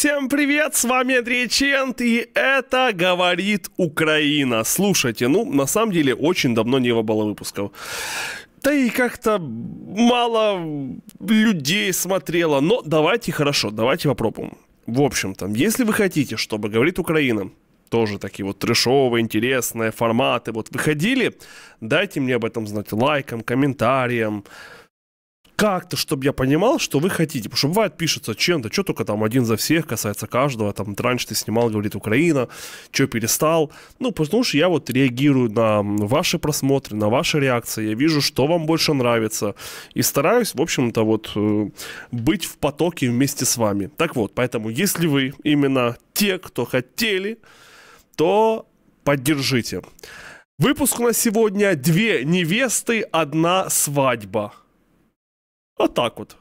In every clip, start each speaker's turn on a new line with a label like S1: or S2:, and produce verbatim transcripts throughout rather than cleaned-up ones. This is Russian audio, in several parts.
S1: Всем привет, с вами Андрей Чент, и это «Говорит Украина». Слушайте, ну, на самом деле, очень давно не было выпусков. Да и как-то мало людей смотрело, но давайте, хорошо, давайте попробуем. В общем-то, если вы хотите, чтобы «Говорит Украина», тоже такие вот трэшовые, интересные форматы, вот выходили, дайте мне об этом знать лайком, комментарием, как-то, чтобы я понимал, что вы хотите. Потому что бывает, пишется, чем-то, что только там один за всех, касается каждого, там, раньше ты снимал, «Говорит Украина», что перестал. Ну, потому что я вот реагирую на ваши просмотры, на ваши реакции, я вижу, что вам больше нравится, и стараюсь, в общем-то, вот, быть в потоке вместе с вами. Так вот, поэтому, если вы именно те, кто хотели, то поддержите. Выпуск на сегодня: две невесты, одна свадьба. А так вот.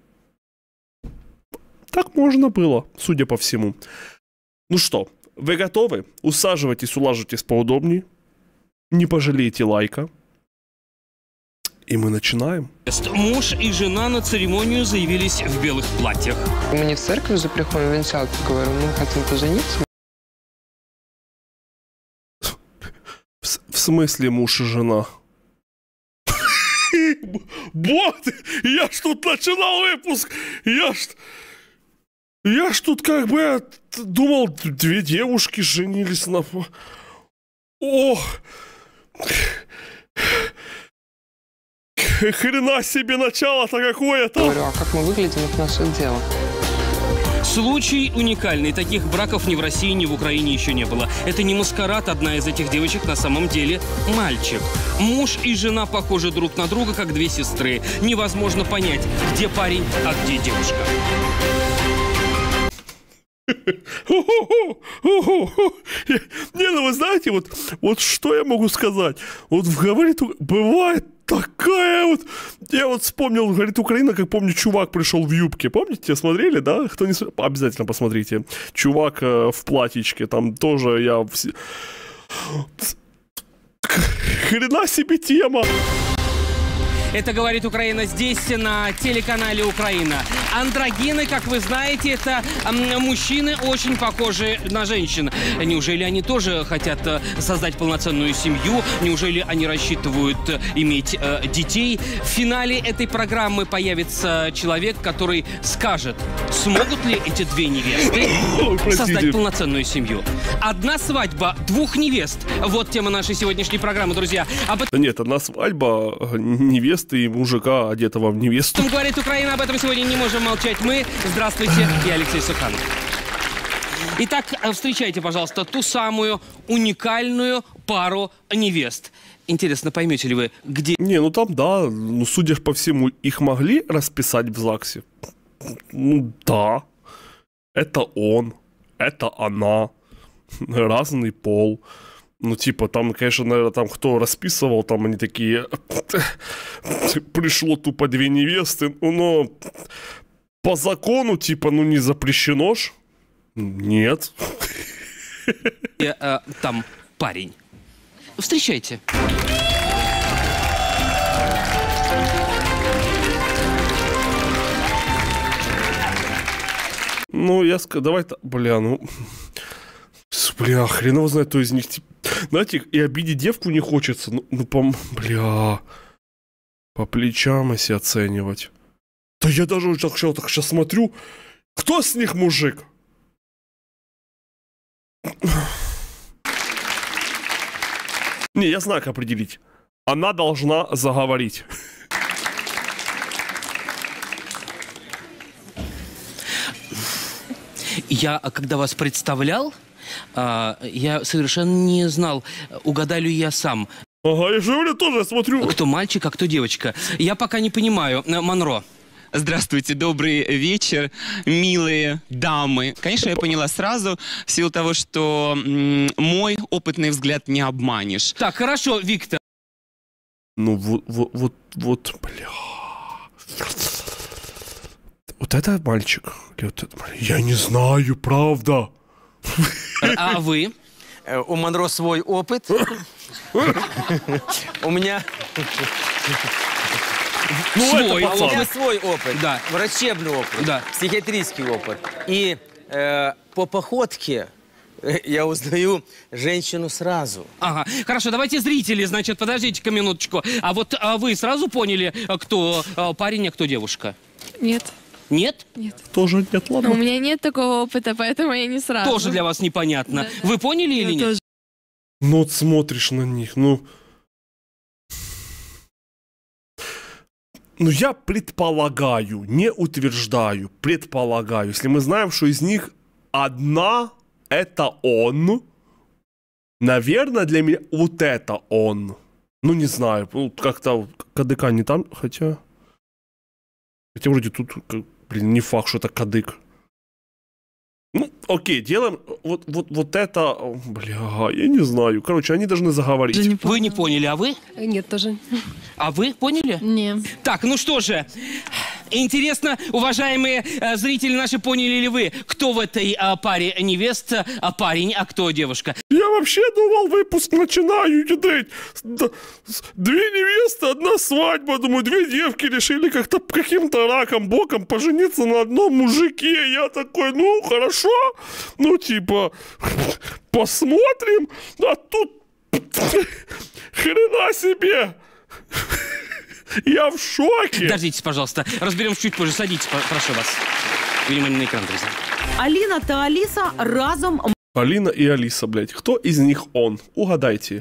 S1: Так можно было, судя по всему. Ну что, вы готовы? Усаживайтесь, улаживайтесь поудобнее. Не пожалейте лайка. И мы начинаем.
S2: Муж и жена на церемонию заявились в белых платьях.
S3: Мы не в церковь же приходим, венчаться, говорю, мы хотим пожениться.
S1: В, в смысле муж и жена? Вот, я ж тут начинал выпуск, я ж, я ж тут как бы думал, две девушки женились на... Ох, хрена себе начало-то какое-то.
S3: Говорю, а как мы выглядим, это наше дело.
S2: Случай уникальный. Таких браков ни в России, ни в Украине еще не было. Это не маскарад, одна из этих девочек на самом деле мальчик. Муж и жена похожи друг на друга, как две сестры. Невозможно понять, где парень, а где девушка.
S1: Не, ну вы знаете, вот, вот что я могу сказать? Вот в «Говорит Украина» бывает такая вот... Я вот вспомнил «Говорит Украина», как помню, чувак пришел в юбке. Помните, смотрели, да? Кто не смотрел, обязательно посмотрите. Чувак э, в платьичке, там тоже я... Вс... Хрена себе тема!
S2: Это «Говорит Украина» здесь, на телеканале «Украина». Андрогины, как вы знаете, это мужчины, очень похожие на женщин. Неужели они тоже хотят создать полноценную семью? Неужели они рассчитывают иметь э, детей? В финале этой программы появится человек, который скажет, смогут ли эти две невесты создать полноценную семью. Одна свадьба двух невест. Вот тема нашей сегодняшней программы, друзья. Об...
S1: Нет, одна свадьба невесты и мужика, одетого в невесту.
S2: «Говорит Украина», об этом сегодня не можем молчать мы. Здравствуйте, я Алексей Суханов. Итак, встречайте, пожалуйста, ту самую уникальную пару невест. Интересно, поймете ли вы, где...
S1: Не, ну там, да, ну, судя по всему, их могли расписать в ЗАГСе? Ну, да. Это он, это она, разный пол. Ну, типа, там, конечно, наверное, там кто расписывал, там они такие... Пришло тупо две невесты, но по закону, типа, ну, не запрещено ж. Нет.
S2: Э, э, там парень. Встречайте.
S1: Ну, я скажу, давай-то... Бля, ну... Бля, хрен его знает, кто из них... Знаете, и обидеть девку не хочется. Ну, ну по... Бля... По плечам, если оценивать. Да я даже так, так сейчас смотрю. Кто с них мужик? Не, я знаю, как определить. Она должна заговорить.
S2: Я, когда вас представлял, я совершенно не знал, угадаю ли я сам.
S1: Ага, я же говорю, тоже смотрю.
S2: Кто мальчик, а кто девочка. Я пока не понимаю. Монро.
S4: Здравствуйте, добрый вечер, милые дамы. Конечно, я поняла сразу, в силу того, что м, мой опытный взгляд не обманешь.
S2: Так, хорошо, Виктор.
S1: Ну, вот, вот, вот, вот, бля. Вот это мальчик? Или вот это мальчик? Я не знаю, правда.
S2: А вы?
S5: У Монро свой опыт. У меня...
S2: Ну, свой
S5: а у
S2: опыт.
S5: меня свой опыт.
S2: Да.
S5: Врачебный опыт.
S2: Да.
S5: Психиатрический опыт. И э, по походке э, я узнаю женщину сразу.
S2: Ага, хорошо, давайте зрители, значит, подождите-ка минуточку. А вот а вы сразу поняли, кто а, парень, а кто девушка?
S6: Нет.
S2: Нет?
S6: Нет.
S1: Тоже нет, ладно.
S6: У меня нет такого опыта, поэтому я не сразу.
S2: Тоже для вас непонятно.
S6: Да, да.
S2: Вы поняли или
S6: Я
S2: нет?
S6: тоже.
S1: Ну вот смотришь на них, ну... Ну я предполагаю, не утверждаю, предполагаю. Если мы знаем, что из них одна это он, наверное, для меня вот это он. Ну не знаю, ну, как-то кадыка не там, хотя... Хотя вроде тут, блин, не факт, что это кадык. Ну, окей, делаем вот, вот, вот это, бля, я не знаю. Короче, они должны заговорить.
S6: Не
S2: Вы не поняли, а вы?
S6: Нет, тоже.
S2: А вы поняли?
S6: Не.
S2: Так, ну что же, интересно, уважаемые э, зрители наши, поняли ли вы, кто в этой э, паре невеста, а парень, а кто девушка?
S1: Я вообще думал, выпуск начинаю кидать. Д- с- Две невесты, одна свадьба. Думаю, две девки решили как-то каким-то раком, боком пожениться на одном мужике. Я такой, ну, хорошо. Ну, типа, посмотрим. А тут хрена себе. Я в шоке.
S2: Дождитесь, пожалуйста, разберемся чуть позже. Садитесь, по- прошу вас. Внимание на экран, друзья.
S7: Аліна та Аліса разом
S1: Алина и Алиса, блядь. Кто из них он? Угадайте.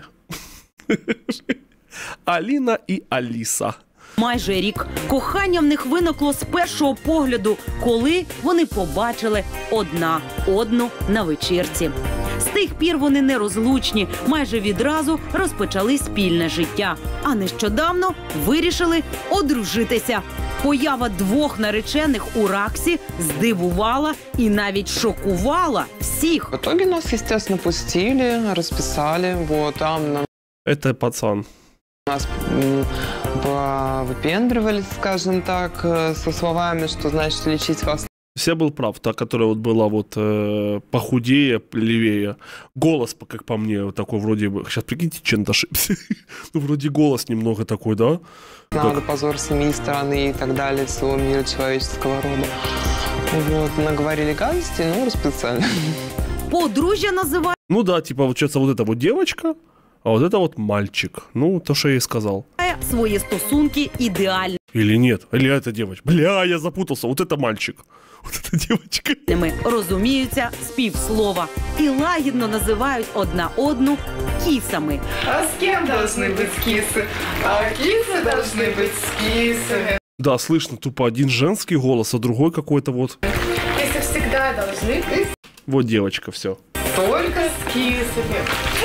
S1: Алина и Алиса.
S7: майже рік. Кохання в них виникло з першого погляду, коли вони побачили одна одну на вечірці. З тих пір вони нерозлучні, майже відразу розпочали спільне життя. А нещодавно вирішили одружитися. Поява двох наречених у Раксі здивувала і навіть шокувала всіх.
S3: В итоге нас, естественно, пустили, расписали. Вот, там нам
S1: Это пацан.
S3: нас м, выпендривались, скажем так, э, со словами, что значит лечить вас
S1: Я был прав, та, которая вот была вот э, похудее, левее. Голос, по- как по мне, вот такой вроде бы... Сейчас, прикиньте, чем-то ошибся. Ну, вроде голос немного такой, да?
S3: надо, позор семьи, страны и так далее, всего мира человеческого рода. Вот, наговорили гадости, ну, расписали.
S7: Подружжя називає
S1: Ну да, типа, получается, вот эта вот девочка, а вот это вот мальчик. Ну, то, что я ей сказал.
S7: свої стосунки ідеальними.
S1: Или нет? Или это девочка? Бля, я запутался. Вот это мальчик. Вот это девочка.
S7: Розуміються з півслова і лагідно називають одна одну кісами.
S8: А с кем должны быть кисы? А кисы должны быть с кисами.
S1: Да, слышно тупо один женский голос, а другой какой-то вот...
S8: Кисы всегда должны быть
S1: Вот девочка, все.
S8: только с кисами.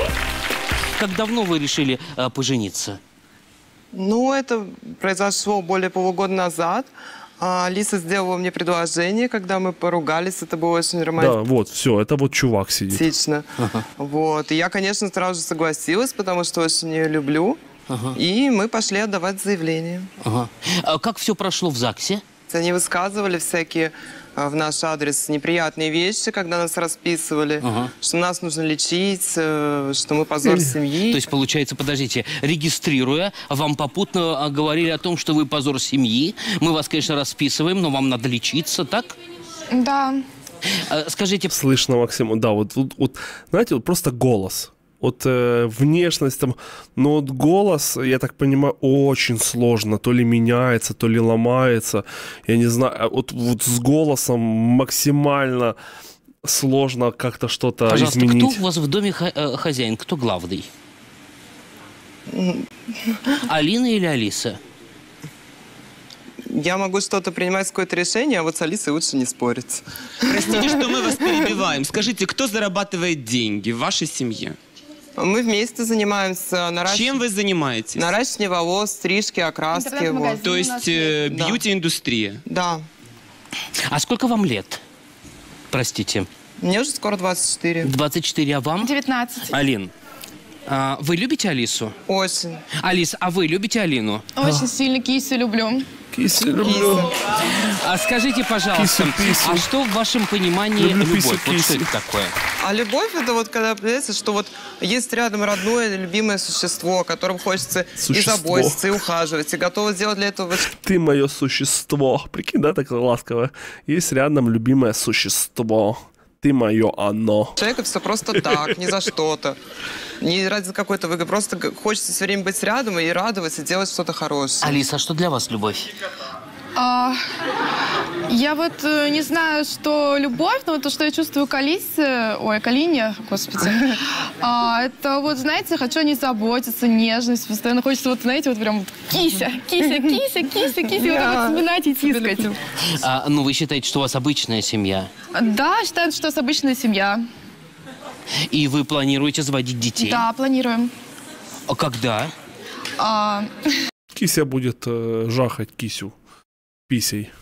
S2: Как давно вы решили э, пожениться?
S3: Ну, это произошло более полугода назад. А, Алиса сделала мне предложение, когда мы поругались. Это было очень
S1: Да,
S3: романтично.
S1: вот, все, это вот чувак сидит.
S3: Вот. И я, конечно, сразу же согласилась, потому что очень ее люблю.
S2: Ага.
S3: И мы пошли отдавать заявление.
S2: Ага. А как все прошло в ЗАГСе?
S3: Они высказывали всякие а, в наш адрес неприятные вещи, когда нас расписывали,
S2: Ага.
S3: что нас нужно лечить, э, что мы позор семьи.
S2: То есть, получается, подождите, регистрируя, вам попутно а, говорили о том, что вы позор семьи. Мы вас, конечно, расписываем, но вам надо лечиться, так?
S8: Да.
S2: А, скажите,
S1: Слышно, Максим, да, вот, вот, вот, знаете, вот просто голос. Вот э, внешность там, но вот голос, я так понимаю, очень сложно. То ли меняется, то ли ломается. Я не знаю, а вот, вот с голосом максимально сложно как-то что-то
S2: пожалуйста,
S1: изменить.
S2: кто у вас в доме ха- э, хозяин? Кто главный? Алина или Алиса?
S3: Я могу что-то принимать какое-то решение, а вот с Алисой лучше не спорить.
S4: Простите, что мы вас перебиваем. Скажите, кто зарабатывает деньги в вашей семье?
S3: Мы вместе занимаемся наращ...
S4: Чем вы занимаетесь?
S3: наращивание волос, стрижки, окраски.
S8: Интернет-магазин.
S3: Вот.
S4: То
S8: У
S4: есть
S8: нас
S4: э,
S3: Да.
S4: бьюти-индустрия.
S3: Да.
S2: А сколько вам лет? Простите.
S3: Мне уже скоро двадцать четыре.
S2: двадцать четыре, а вам?
S8: девятнадцать.
S2: Алин, а вы любите Алису?
S3: Очень.
S2: Алис, а вы любите Алину?
S8: Очень сильно кисю люблю.
S1: Киси люблю.
S2: А скажите, пожалуйста,
S1: Кису-пису.
S2: а что в вашем понимании
S1: Люблю
S2: любовь? Вот
S1: писю-кисю.
S2: что это такое?
S3: А любовь это вот когда, понимаете, что вот есть рядом родное, любимое существо, о котором хочется и
S1: Существо.
S3: заботиться, и ухаживать, и готово сделать для этого
S1: Ты мое существо. Прикинь, да, так ласково. Есть рядом любимое существо. ты мое оно.
S3: Человека все просто так, не за что-то. Не ради какой-то выгоды. Просто хочется все время быть рядом и радоваться, делать что-то хорошее.
S2: Алиса, что для вас любовь?
S6: А, я вот э, не знаю, что любовь, но вот то, что я чувствую к Алисе, ой, к Алине, господи, а, это вот, знаете, хочу о ней заботиться, нежность, постоянно хочется вот, знаете, вот прям кися, кися, кися, кися, кися, вот так вот вспоминать и тискать.
S2: А, ну, вы считаете, что у вас обычная семья?
S6: Да, считаю, что у нас обычная семья.
S2: И вы планируете заводить детей?
S6: Да, планируем.
S2: А когда?
S6: А...
S1: Кися будет э, жахать кисю писей.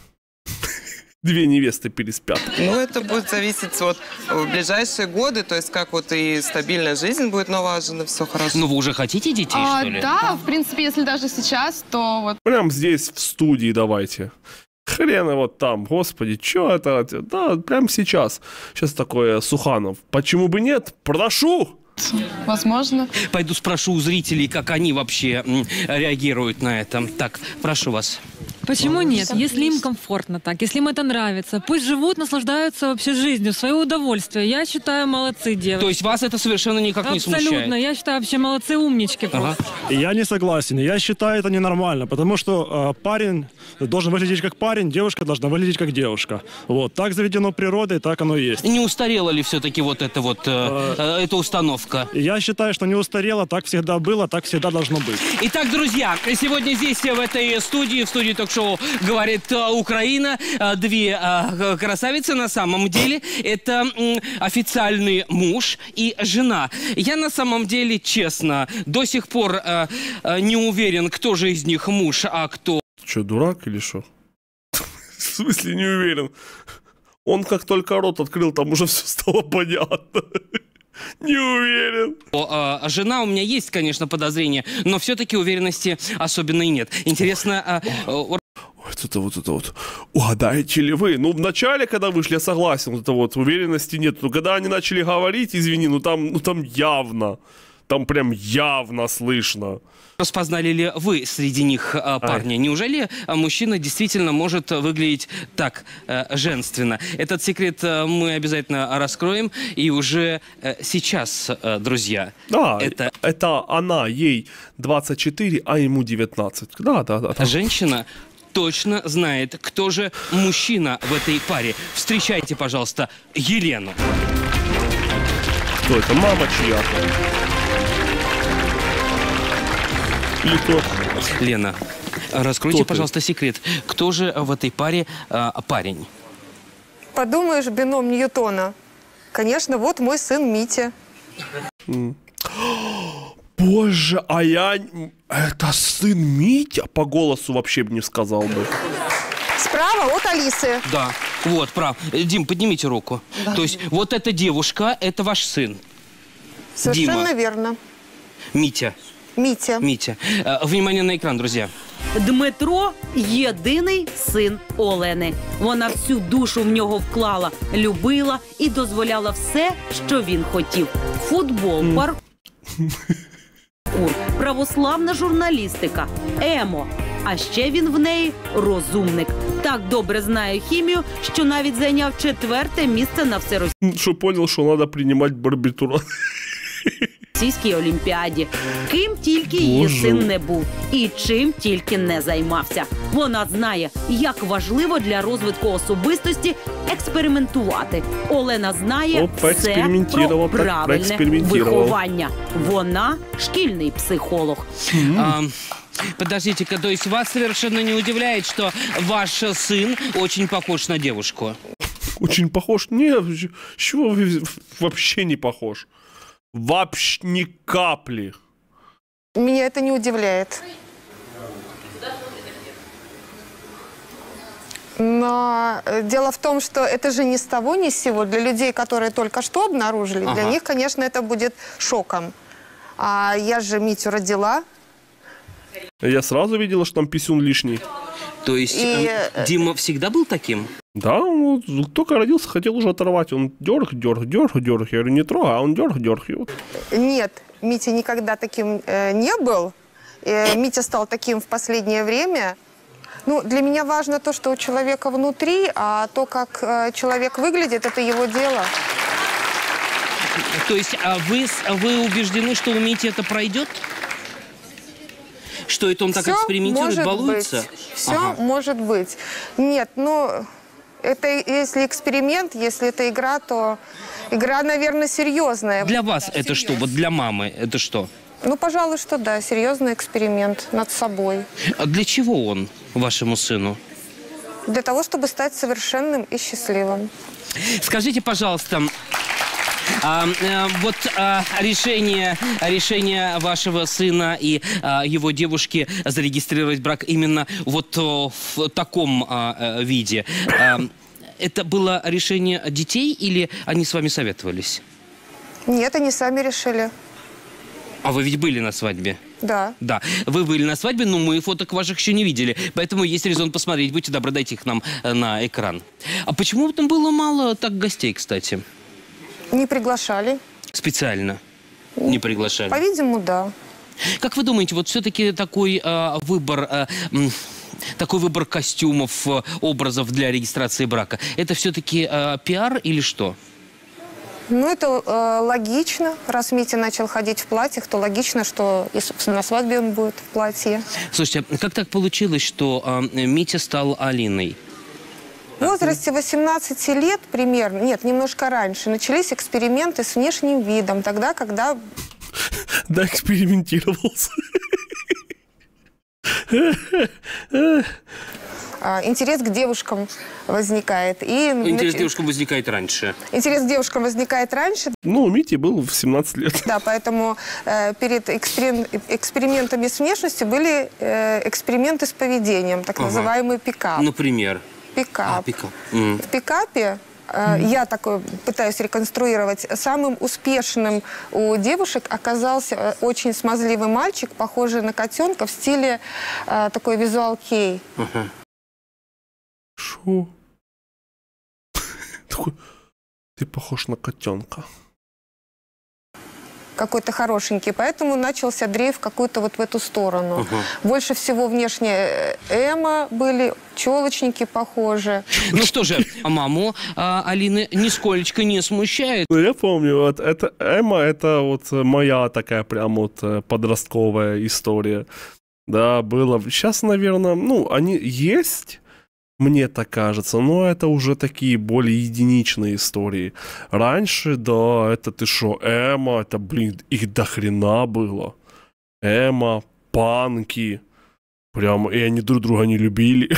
S1: Две невесты переспят.
S3: Ну, это будет зависеть от в ближайшие годы, то есть как вот и стабильная жизнь будет налажена, все хорошо.
S2: Ну, вы уже хотите детей,
S6: А,
S2: что ли?
S6: да, в принципе, если даже сейчас, то вот...
S1: Прям здесь, в студии давайте. Хрен его там, господи, что это? Да, прям сейчас. Сейчас такое Суханов. Почему бы нет? Прошу!
S6: Возможно.
S2: Пойду спрошу у зрителей, как они вообще м, реагируют на это. Так, прошу вас.
S9: Почему нет? Если им комфортно так, если им это нравится, пусть живут, наслаждаются вообще жизнью, свое удовольствие. Я считаю, молодцы девочки.
S2: То есть вас это совершенно никак не смущает?
S9: Абсолютно. Я считаю, вообще молодцы, умнички.
S2: Ага.
S10: Я не согласен. Я считаю, это ненормально, потому что э, парень должен выглядеть как парень, девушка должна выглядеть как девушка. Вот. Так заведено природой, так оно и есть.
S2: Не устарела ли все-таки вот эта вот э, э, эта установка?
S10: Я считаю, что не устарело, так всегда было, так всегда должно быть.
S2: Итак, друзья, сегодня здесь, в этой студии, в студии ток-шоу «Говорит Украина», две красавицы на самом деле. Это официальный муж и жена. Я на самом деле, честно, до сих пор не уверен, кто же из них муж, а кто...
S1: Че, дурак или что? В смысле не уверен? Он как только рот открыл, там уже все стало понятно. Не уверен.
S2: О, а, жена, у меня есть, конечно, подозрения, но все-таки уверенности особенной нет. Интересно... А, а,
S1: Вот это вот это вот. Угадаете ли вы? Ну, в начале, когда вышли, я согласен, вот это вот, уверенности нет. Но когда они начали говорить, извини, ну там, ну там явно, там прям явно слышно.
S2: Распознали ли вы среди них а, парня? Ай. Неужели а, мужчина действительно может выглядеть так а, женственно? Этот секрет а, мы обязательно раскроем. И уже а, сейчас, а, друзья,
S1: да,
S2: это...
S1: это она, ей двадцать четыре, а ему девятнадцать. Да, да, да. да.
S2: Женщина точно знает, кто же мужчина в этой паре. Встречайте, пожалуйста, Елену.
S1: Кто это? Мама чья-то? Или кто?
S2: Лена, раскройте,
S1: кто
S2: пожалуйста, секрет. Кто же в этой паре а, парень?
S11: Подумаешь, бином Ньютона. Конечно, вот мой сын Митя.
S1: Mm. Боже, а я... Это сын Митя? По голосу вообще бы не сказал бы.
S11: Справа от Алисы.
S2: Да, вот, прав. Дим, поднимите руку. Да. То есть вот эта девушка, это ваш сын.
S11: Совершенно
S2: Дима.
S11: Верно.
S2: Митя.
S11: Митя.
S2: Митя. Э, внимание на екран, друзья.
S7: Дмитро – єдиний син Олени. Вона всю душу в нього вклала, любила і дозволяла все, що він хотів. Футбол, mm. паркур, православна журналістика, емо. А ще він в неї розумник. Так добре знає хімію, що навіть зайняв четверте місце на всеросійській
S1: Що понял, що треба приймати барбітурат.
S7: олімпіаді. Ким тільки її
S1: Боже.
S7: син не був і чим тільки не займався. Вона знає, як важливо для розвитку особистості експериментувати. Олена знає
S1: Опа,
S7: все про правильне виховання. Вона шкільний психолог.
S2: Mm. А, подождите-ка, то есть вас совершенно не удивляет, что ваш сын очень похож на девушку?
S1: Очень похож? Нет, чего вообще не похож? Вообще ни капли.
S11: Меня это не удивляет. Но дело в том, что это же ни с того, ни с сего. Для людей, которые только что обнаружили, ага. для них, конечно, это будет шоком. А я же Митю родила.
S1: Я сразу видела, что там писюн лишний.
S2: То есть
S11: И...
S2: Дима всегда был таким?
S1: Да, он только родился, хотел уже оторвать. Он дерг, дерг, дерг, дерг. Я говорю, не трогай, а он дерг, дерг. Вот.
S11: Нет, Митя никогда таким э, не был. Э, Митя стал таким в последнее время. Ну, для меня важно то, что у человека внутри, а то, как э, человек выглядит, это его дело.
S2: То есть а вы, вы убеждены, что у Мити это пройдет? Что это он так
S11: Всё
S2: экспериментирует,
S11: может
S2: балуется?
S11: Быть. Все
S2: Ага.
S11: может быть. Нет, ну, это если эксперимент, если это игра, то игра, наверное, серьезная.
S2: Для вас это что? Вот для мамы это что?
S11: Ну, пожалуй, что да, серьезный эксперимент над собой.
S2: А для чего он вашему сыну?
S11: Для того, чтобы стать совершенным и счастливым.
S2: Скажите, пожалуйста, а, а, вот а, решение, решение вашего сына и а, его девушки зарегистрировать брак именно вот а, в таком а, виде, а, это было решение детей или они с вами советовались?
S11: Нет, они сами решили.
S2: А вы ведь были на свадьбе?
S11: Да.
S2: Да, вы были на свадьбе, но мы фоток ваших еще не видели, поэтому есть резон посмотреть. Будьте добры, дайте их нам э, на экран. А почему там было мало так гостей, кстати?
S11: Не приглашали.
S2: Специально не приглашали?
S11: По-видимому, да.
S2: Как вы думаете, вот все-таки такой э, выбор... Э, м, такой выбор костюмов, э, образов для регистрации брака, это все-таки э, пиар или что?
S11: Ну, это э, логично. Раз Митя начал ходить в платьях, то логично, что и, собственно, на свадьбе он будет в платье.
S2: Слушайте, как так получилось, что э, Митя стал Алиной?
S11: В возрасте восемнадцати лет примерно, нет, немножко раньше, начались эксперименты с внешним видом. Тогда, когда...
S1: Да, экспериментировался.
S11: Интерес к девушкам возникает. И
S2: Интерес к девушкам возникает раньше.
S11: Интерес к девушкам возникает раньше.
S1: Ну, у Мити был в семнадцать лет.
S11: Да, поэтому э, перед эксперим... экспериментами с внешностью были э, эксперименты с поведением, так ага. называемый пикап.
S2: Например?
S11: Пикап.
S2: А, пикап. Mm.
S11: В пикапе э, mm. я такой пытаюсь реконструировать. Самым успешным у девушек оказался очень смазливый мальчик, похожий на котенка в стиле э, такой визуал кей.
S2: Uh-huh.
S1: Шо? Ты похож на котенка.
S11: Какой-то хорошенький. Поэтому начался дрейф какую-то вот в эту сторону.
S2: Uh-huh.
S11: Больше всего внешне эмо были, челочники похожи.
S2: Ну что же, а маму а, Алины нисколечко не смущает.
S1: Ну, я помню, вот это эмо, это вот моя такая прям вот подростковая история. Да, было. Сейчас, наверное, ну, они есть... Мне так кажется, но это уже такие более единичные истории. Раньше, да, это ты шо, эмо, это, блин, их до хрена было. Эмо, панки. Прям, и они друг друга не любили.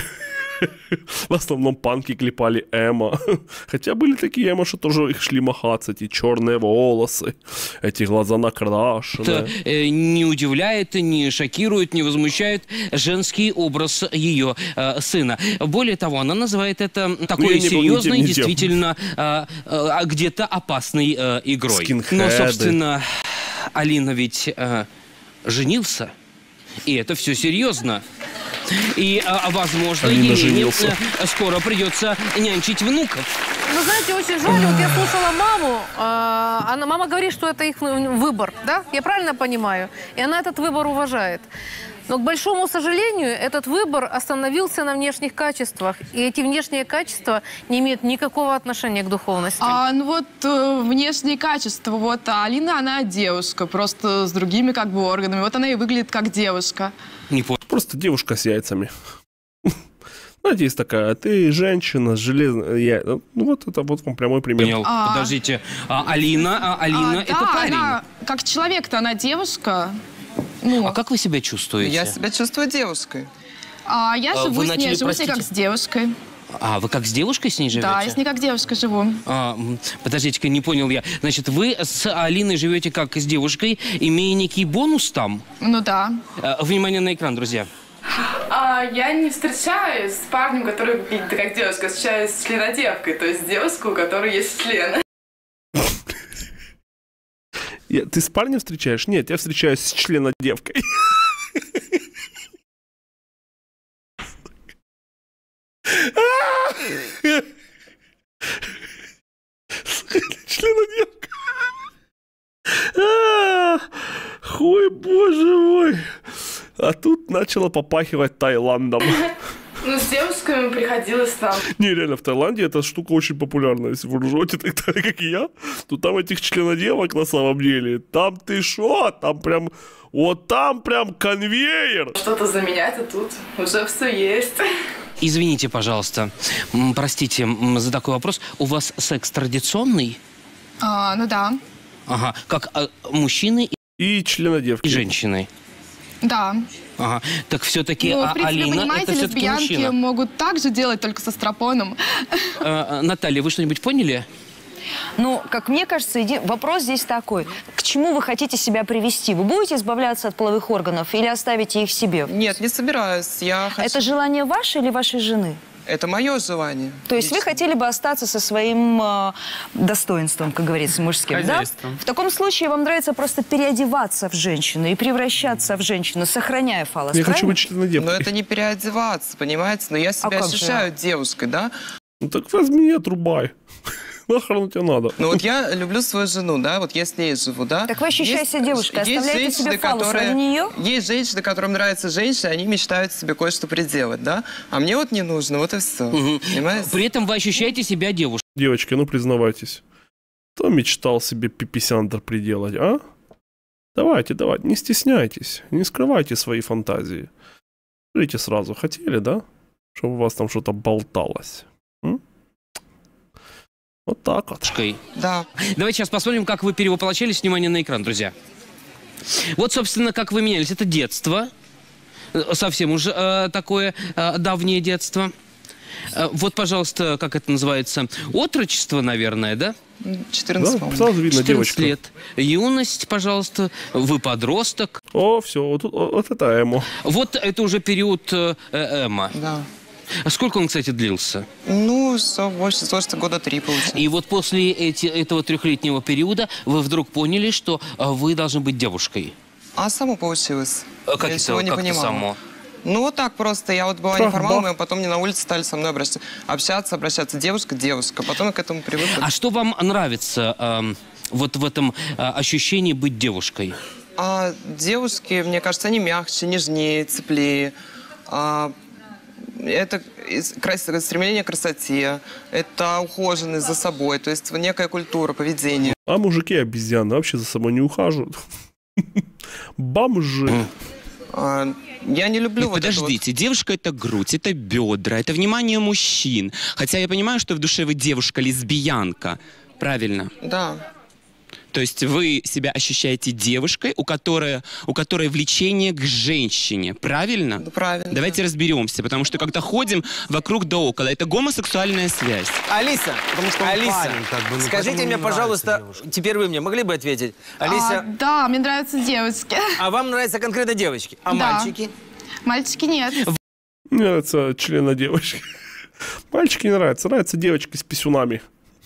S1: В основном панки клепали эмо. Хотя были такие эмо, что тоже их шли махаться. Эти черные волосы, эти глаза накрашены.
S2: Это э, не удивляет, не шокирует, не возмущает женский образ ее э, сына. Более того, она называет это такой
S1: не
S2: серьезной,
S1: не
S2: действительно, э, э, где-то опасной э, игрой.
S1: Скинхеды.
S2: Но, собственно, Алина ведь э, женился. И это все серьезно. И, а, возможно,
S1: Алина
S2: Елене
S1: женился.
S2: скоро придется нянчить внуков.
S12: Вы знаете, очень жаль, вот я слушала маму, э, она, мама говорит, что это их выбор, да? Я правильно понимаю? И она этот выбор уважает. Но, к большому сожалению, этот выбор остановился на внешних качествах. И эти внешние качества не имеют никакого отношения к духовности.
S6: А, ну вот э, внешние качества. Вот а Алина, она девушка, просто с другими как бы органами. Вот она и выглядит как девушка.
S2: Не понял.
S1: Просто девушка с яйцами. Знаете, есть такая, ты женщина с железной... Я... Ну вот это вот вам прямой пример.
S2: Понял. А... Подождите, а Алина, а Алина
S6: а,
S2: это
S6: да,
S2: парень?
S6: Она, как человек-то она девушка. Ну.
S2: А как вы себя чувствуете?
S3: Я себя чувствую девушкой.
S6: А я
S2: А,
S6: живу
S2: вы
S6: с ней,
S2: начали,
S6: живу с ней как
S2: простите?
S6: с девушкой.
S2: А, вы как с девушкой с ней живете?
S6: Да, я с ней как девушка живу.
S2: А, подождите-ка, не понял я. Значит, вы с Алиной живете как с девушкой, имея некий бонус там?
S6: Ну да.
S2: А, внимание на экран, друзья.
S8: А, я не встречаюсь с парнем, который выглядит как девушка, встречаюсь с членодевкой, то есть девушку, у которой есть член.
S1: Я, ты с парнем встречаешь? Нет, я встречаюсь с членодевкой. Членодевка. Ой, боже мой. А тут начало попахивать Таиландом.
S8: Ну, с девушками приходилось там.
S1: Не, реально, в Таиланде эта штука очень популярна. Если вы ржете так, так, как и я, то там этих членодевок на самом деле, там ты шо, там прям, вот там прям конвейер.
S8: Что-то заменять, а тут уже все есть.
S2: Извините, пожалуйста, м, простите м, за такой вопрос. У вас секс традиционный?
S6: А, ну да.
S2: Ага, как а, мужчины
S1: и членодевки.
S2: И женщины?
S6: Да.
S2: Ага, так все-таки
S6: Ну, в
S2: а,
S6: принципе,
S2: Алина,
S6: понимаете,
S2: это все-таки
S6: лесбиянки
S2: мужчина.
S6: могут также делать, только со стропоном.
S2: А, Наталья, вы что-нибудь поняли?
S13: Ну, как мне кажется, иди- вопрос здесь такой. К чему вы хотите себя привести? Вы будете избавляться от половых органов или оставите их себе?
S3: Нет, не собираюсь. Я хочу...
S13: Это желание ваше или вашей жены?
S3: Это мое желание.
S13: То есть вы хотели бы остаться со своим э, достоинством, как говорится, мужским, да?
S3: Хозяйством.
S13: В таком случае вам нравится просто переодеваться в женщину и превращаться в женщину, сохраняя фаллос,
S1: Я хочу
S13: правильно?
S1: быть членодевкой.
S3: Но это не переодеваться, понимаете? Но я себя
S13: как же?
S3: ощущаю девушкой, да?
S1: Ну так возьми и отрубай. Нахрен тебе надо?
S3: Ну вот я люблю свою жену, да, вот я с ней живу, да.
S13: Так вы ощущаете себя девушкой, оставляете себе фаллос
S3: которые,
S13: ради нее?
S3: Есть женщины, которым нравятся женщины, они мечтают себе кое-что приделать, да. А мне вот не нужно, вот и все. Понимаете?
S2: При этом вы ощущаете себя девушкой.
S1: Девочки, ну признавайтесь. Кто мечтал себе пиписяндр приделать, а? Давайте, давайте, не стесняйтесь, не скрывайте свои фантазии. Говорите сразу, хотели, да? Чтобы у вас там что-то болталось. М? Вот так вот.
S3: Да.
S2: Давайте сейчас посмотрим, как вы перевоплощались. Внимание на экран, друзья. Вот, собственно, как вы менялись. Это детство. Совсем уже э, такое э, давнее детство. Э, вот, пожалуйста, как это называется? Отрочество, наверное, да?
S3: четырнадцать,
S1: Да, сразу видно
S2: четырнадцать
S1: девочка.
S2: лет. Юность, пожалуйста. Вы подросток.
S1: О, все, вот, тут- вот это эмо.
S2: Вот это уже период э, э, эмо.
S3: Да.
S2: А сколько он, кстати, длился?
S3: Ну, все, больше, точно года три получается.
S2: И вот после эти, этого трехлетнего периода вы вдруг поняли, что э, вы должны быть девушкой.
S3: А само получилось.
S2: А как
S3: Я
S2: это,
S3: всего не
S2: как это
S3: понимала.
S2: само?
S3: Ну, вот так просто. Я вот была
S2: Трах,
S3: неформалом, и потом мне на улице стали со мной обращаться, общаться, обращаться. Девушка, девушка. Потом я к этому привыкла.
S2: А что вам нравится эм, вот в этом э, ощущении быть девушкой?
S3: А девушки, мне кажется, они мягче, нежнее, теплее. А, это из- крас- стремление к красоте, это ухоженность за собой, то есть некая культура, поведение.
S1: А мужики обезьяны вообще за собой не ухаживают. Бомжи.
S3: А, я не люблю
S4: Нет,
S3: вот это вот.
S4: подождите, девушка — это грудь, это бедра, это внимание мужчин. Хотя я понимаю, что в душе вы девушка-лесбиянка. Правильно?
S3: Да.
S4: То есть вы себя ощущаете девушкой, у которой, у которой влечение к женщине. Правильно?
S3: Да, правильно.
S4: Давайте разберемся, потому что когда ходим вокруг да около, это гомосексуальная связь.
S5: Алиса, Алиса,
S14: парень, как бы, ну,
S5: скажите
S14: поэтому
S5: мне,
S14: не
S5: пожалуйста, теперь вы мне могли бы ответить? Алиса,
S6: А, да, мне нравятся девочки.
S5: а вам нравятся конкретно девочки? А
S6: Да.
S5: мальчики?
S6: Мальчики нет.
S1: Мне нравится члена девочки. Мальчики не нравятся, нравятся девочки с писюнами.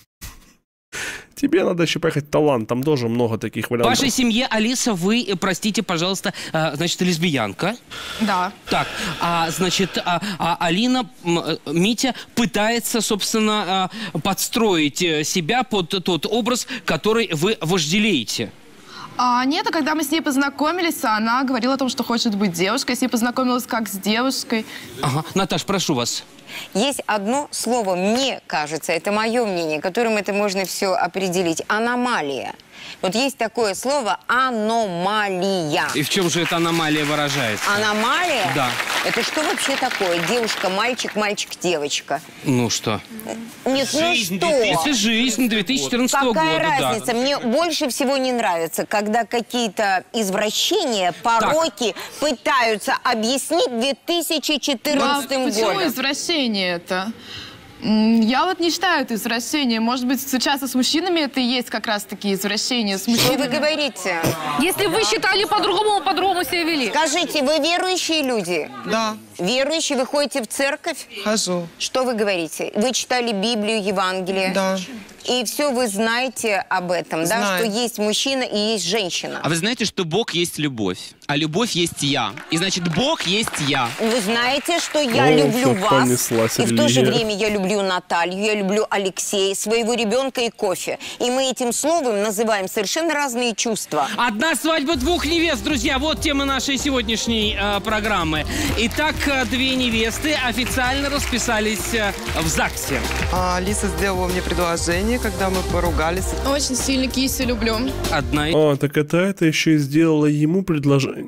S1: Тебе надо еще поехать в Таиланд, там тоже много таких
S2: В
S1: вариантов.
S2: вашей семье, Алиса, вы, э, простите, пожалуйста, э, значит, лесбиянка.
S6: Да.
S2: Так, а, значит, а, а Алина, м, э, Митя пытается, собственно, а, подстроить э, себя под тот образ, который вы вожделеете.
S6: А, нет, а когда мы с ней познакомились, она говорила о том, что хочет быть девушкой. Я с ней познакомилась как с девушкой.
S2: Ага. Наташ, прошу вас.
S15: Есть одно слово, мне кажется, это мое мнение, которым это можно все определить. Аномалия. Вот есть такое слово аномалия.
S2: И в чем же эта аномалия выражается?
S15: Аномалия?
S2: Да.
S15: Это что вообще такое? Девушка, мальчик, мальчик, девочка.
S2: Ну что?
S15: Нет, ну что?
S2: Это жизнь две тысячи четырнадцатого
S15: Какая
S2: года,
S15: разница?
S2: да.
S15: Мне больше всего не нравится, когда какие-то извращения, пороки пытаются объяснить две тысячи четырнадцатым
S6: Ну, а почему
S15: годом.
S6: извращение это? М, Я вот не считаю это извращением. Может быть, сейчас с мужчинами это и есть как раз такие извращения. С
S15: Что
S6: мужчинами.
S15: вы говорите?
S12: Если вы считали по-другому, по-другому себя вели.
S15: Скажите, вы верующие люди?
S3: Да.
S15: Верующие? Вы ходите в церковь?
S3: Хожу.
S15: Что вы говорите? Вы читали Библию, Евангелие?
S3: Да.
S15: И все вы знаете об этом, да?
S3: Знаю.
S15: Что есть мужчина и есть женщина.
S4: А вы знаете, что Бог есть любовь, а любовь есть я. И значит, Бог есть я.
S15: Вы знаете, что я
S1: О,
S15: люблю
S1: всё,
S15: вас,
S1: понеслась
S15: и в то же
S1: религия.
S15: время я люблю Наталью, я люблю Алексея, своего ребенка и кофе. И мы этим словом называем совершенно разные чувства.
S2: Одна свадьба двух невест, друзья. Вот тема нашей сегодняшней э, программы. Итак, две невесты официально расписались в ЗАГСе.
S3: А Алиса сделала мне предложение, когда мы поругались.
S6: Очень сильно Кисю люблю.
S2: Одна из...
S1: А, так это это еще и сделала ему предложение.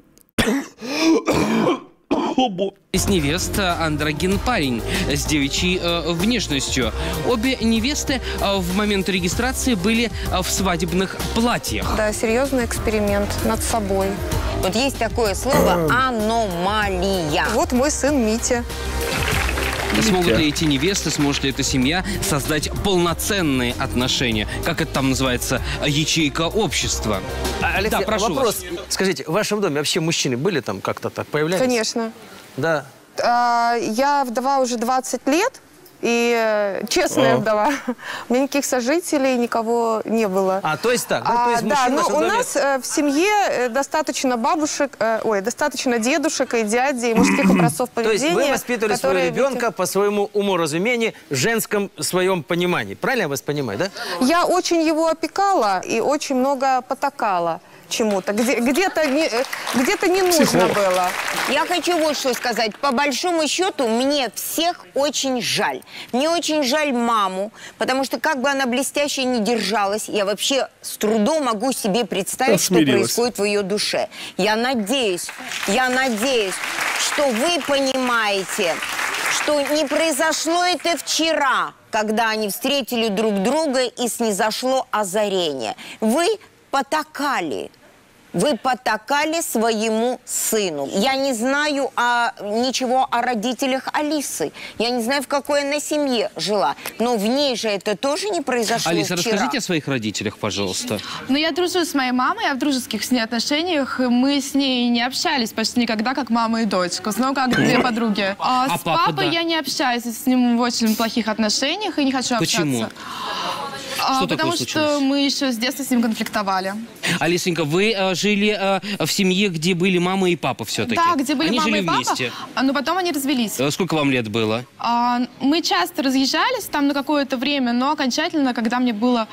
S2: Из невест андрогин парень с девичьей э, внешностью. Обе невесты э, в момент регистрации были э, в свадебных платьях.
S11: Да, серьезный эксперимент над собой.
S15: Вот есть такое слово аномалия.
S11: Вот мой сын Митя.
S2: Смогут ли эти невесты, сможет ли эта семья создать полноценные отношения? Как это там называется? Ячейка общества.
S5: Алексей,
S2: да, прошу
S5: вопрос.
S2: вас.
S5: Скажите, в вашем доме вообще мужчины были там как-то так, появлялись?
S11: Конечно.
S5: Да.
S11: А, я вдова уже двадцать лет. И честная
S5: О.
S11: вдова. У меня никаких сожителей, никого не было.
S5: А, то есть так? Ну,
S11: А,
S5: то есть
S11: да,
S5: мужчин в
S11: но
S5: вашем
S11: у
S5: доме-
S11: нас э, в семье э, достаточно бабушек, э, ой, достаточно дедушек и дядей, и мужских образцов
S5: То есть
S11: поведения.
S5: вы воспитывали своего
S11: которые
S5: ребенка по своему уморазумению, женском своем понимании. Правильно я вас понимаю, да?
S11: Я очень его опекала и очень много потакала чему-то. Где, где-то не, э, где-то не нужно
S15: Психолог.
S11: было.
S15: Я хочу вот что сказать. По большому счету, мне всех очень жаль. Мне очень жаль маму, потому что как бы она блестяще не держалась, я вообще с трудом могу себе представить, что
S1: Осмирилась.
S15: происходит в ее душе. Я надеюсь, я надеюсь, что вы понимаете, что не произошло это вчера, когда они встретили друг друга и снизошло озарение. Вы потакали. Вы потакали своему сыну. Я не знаю о, ничего о родителях Алисы. Я не знаю, в какой она семье жила. Но в ней же это тоже не произошло
S2: Алиса,
S15: вчера.
S2: расскажите о своих родителях, пожалуйста.
S6: Ну, я дружу с моей мамой, я в дружеских с ней отношениях. Мы с ней не общались почти никогда, как мама и дочь. В основном, как две подруги. А,
S2: А
S6: с
S2: папа,
S6: папой
S2: да.
S6: я не общаюсь, с ним в очень плохих отношениях и не хочу
S2: Почему?
S6: общаться. А,
S2: Что такое
S6: потому
S2: случилось?
S6: что мы еще с детства с ним конфликтовали.
S2: Алисенька, вы э, жили э, в семье, где были мама и папа все-таки?
S6: Да, где были
S2: Они
S6: мама
S2: жили
S6: и папа,
S2: вместе?
S6: а, но потом они развелись.
S2: Э, Сколько вам лет было?
S6: А, мы часто разъезжались там на какое-то время, но окончательно, когда мне было,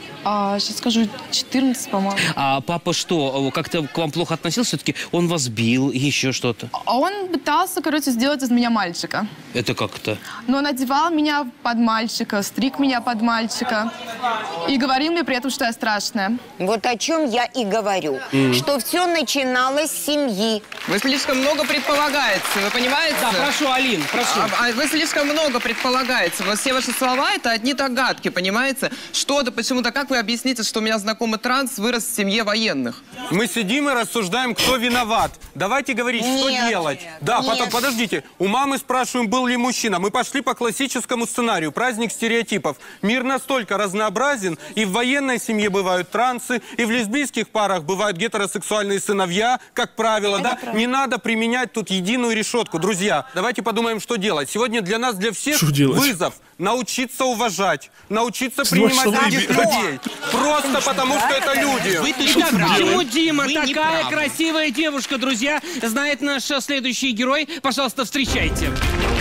S6: а, сейчас скажу, четырнадцать, по-моему.
S2: А папа что, как-то к вам плохо относился? Все-таки он вас бил, еще что-то?
S6: А он пытался, короче, сделать из меня мальчика.
S2: Это как-то?
S6: Но он одевал меня под мальчика, стриг меня под мальчика. И говорил мне при этом, что я страшная.
S15: Вот о чем я и говорю.
S3: Мгм.
S15: Что все начиналось с семьи.
S3: Вы слишком много предполагаете, вы понимаете?
S2: Да, прошу, Алин, прошу.
S3: А, а вы слишком много предполагаете. Вот все ваши слова — это одни догадки, понимаете? Что-то почему-то, как вы объясните, что у меня знакомый транс вырос в семье военных?
S14: Мы сидим и рассуждаем, кто виноват. Давайте говорить, что
S3: Нет,
S14: делать.
S3: нет,
S14: да,
S3: нет.
S14: потом, подождите. У мамы спрашиваем, был ли мужчина. Мы пошли по классическому сценарию. Праздник стереотипов. Мир настолько разнообразен. И в военной семье бывают трансы, и в лесбийских парах бывают гетеросексуальные сыновья, как правило. Да? Не надо применять тут единую решетку. Друзья, давайте подумаем, что делать. Сегодня для нас, для всех
S1: Что делать?
S14: вызов. Научиться уважать. Научиться
S1: Ты думаешь,
S14: принимать
S1: что
S14: других
S1: вы-
S14: людей. Просто потому, что это люди.
S2: Итак, почему Дима,
S14: Вы не
S2: такая
S14: правы.
S2: красивая девушка, друзья, знает наш э, следующий герой. Пожалуйста, встречайте.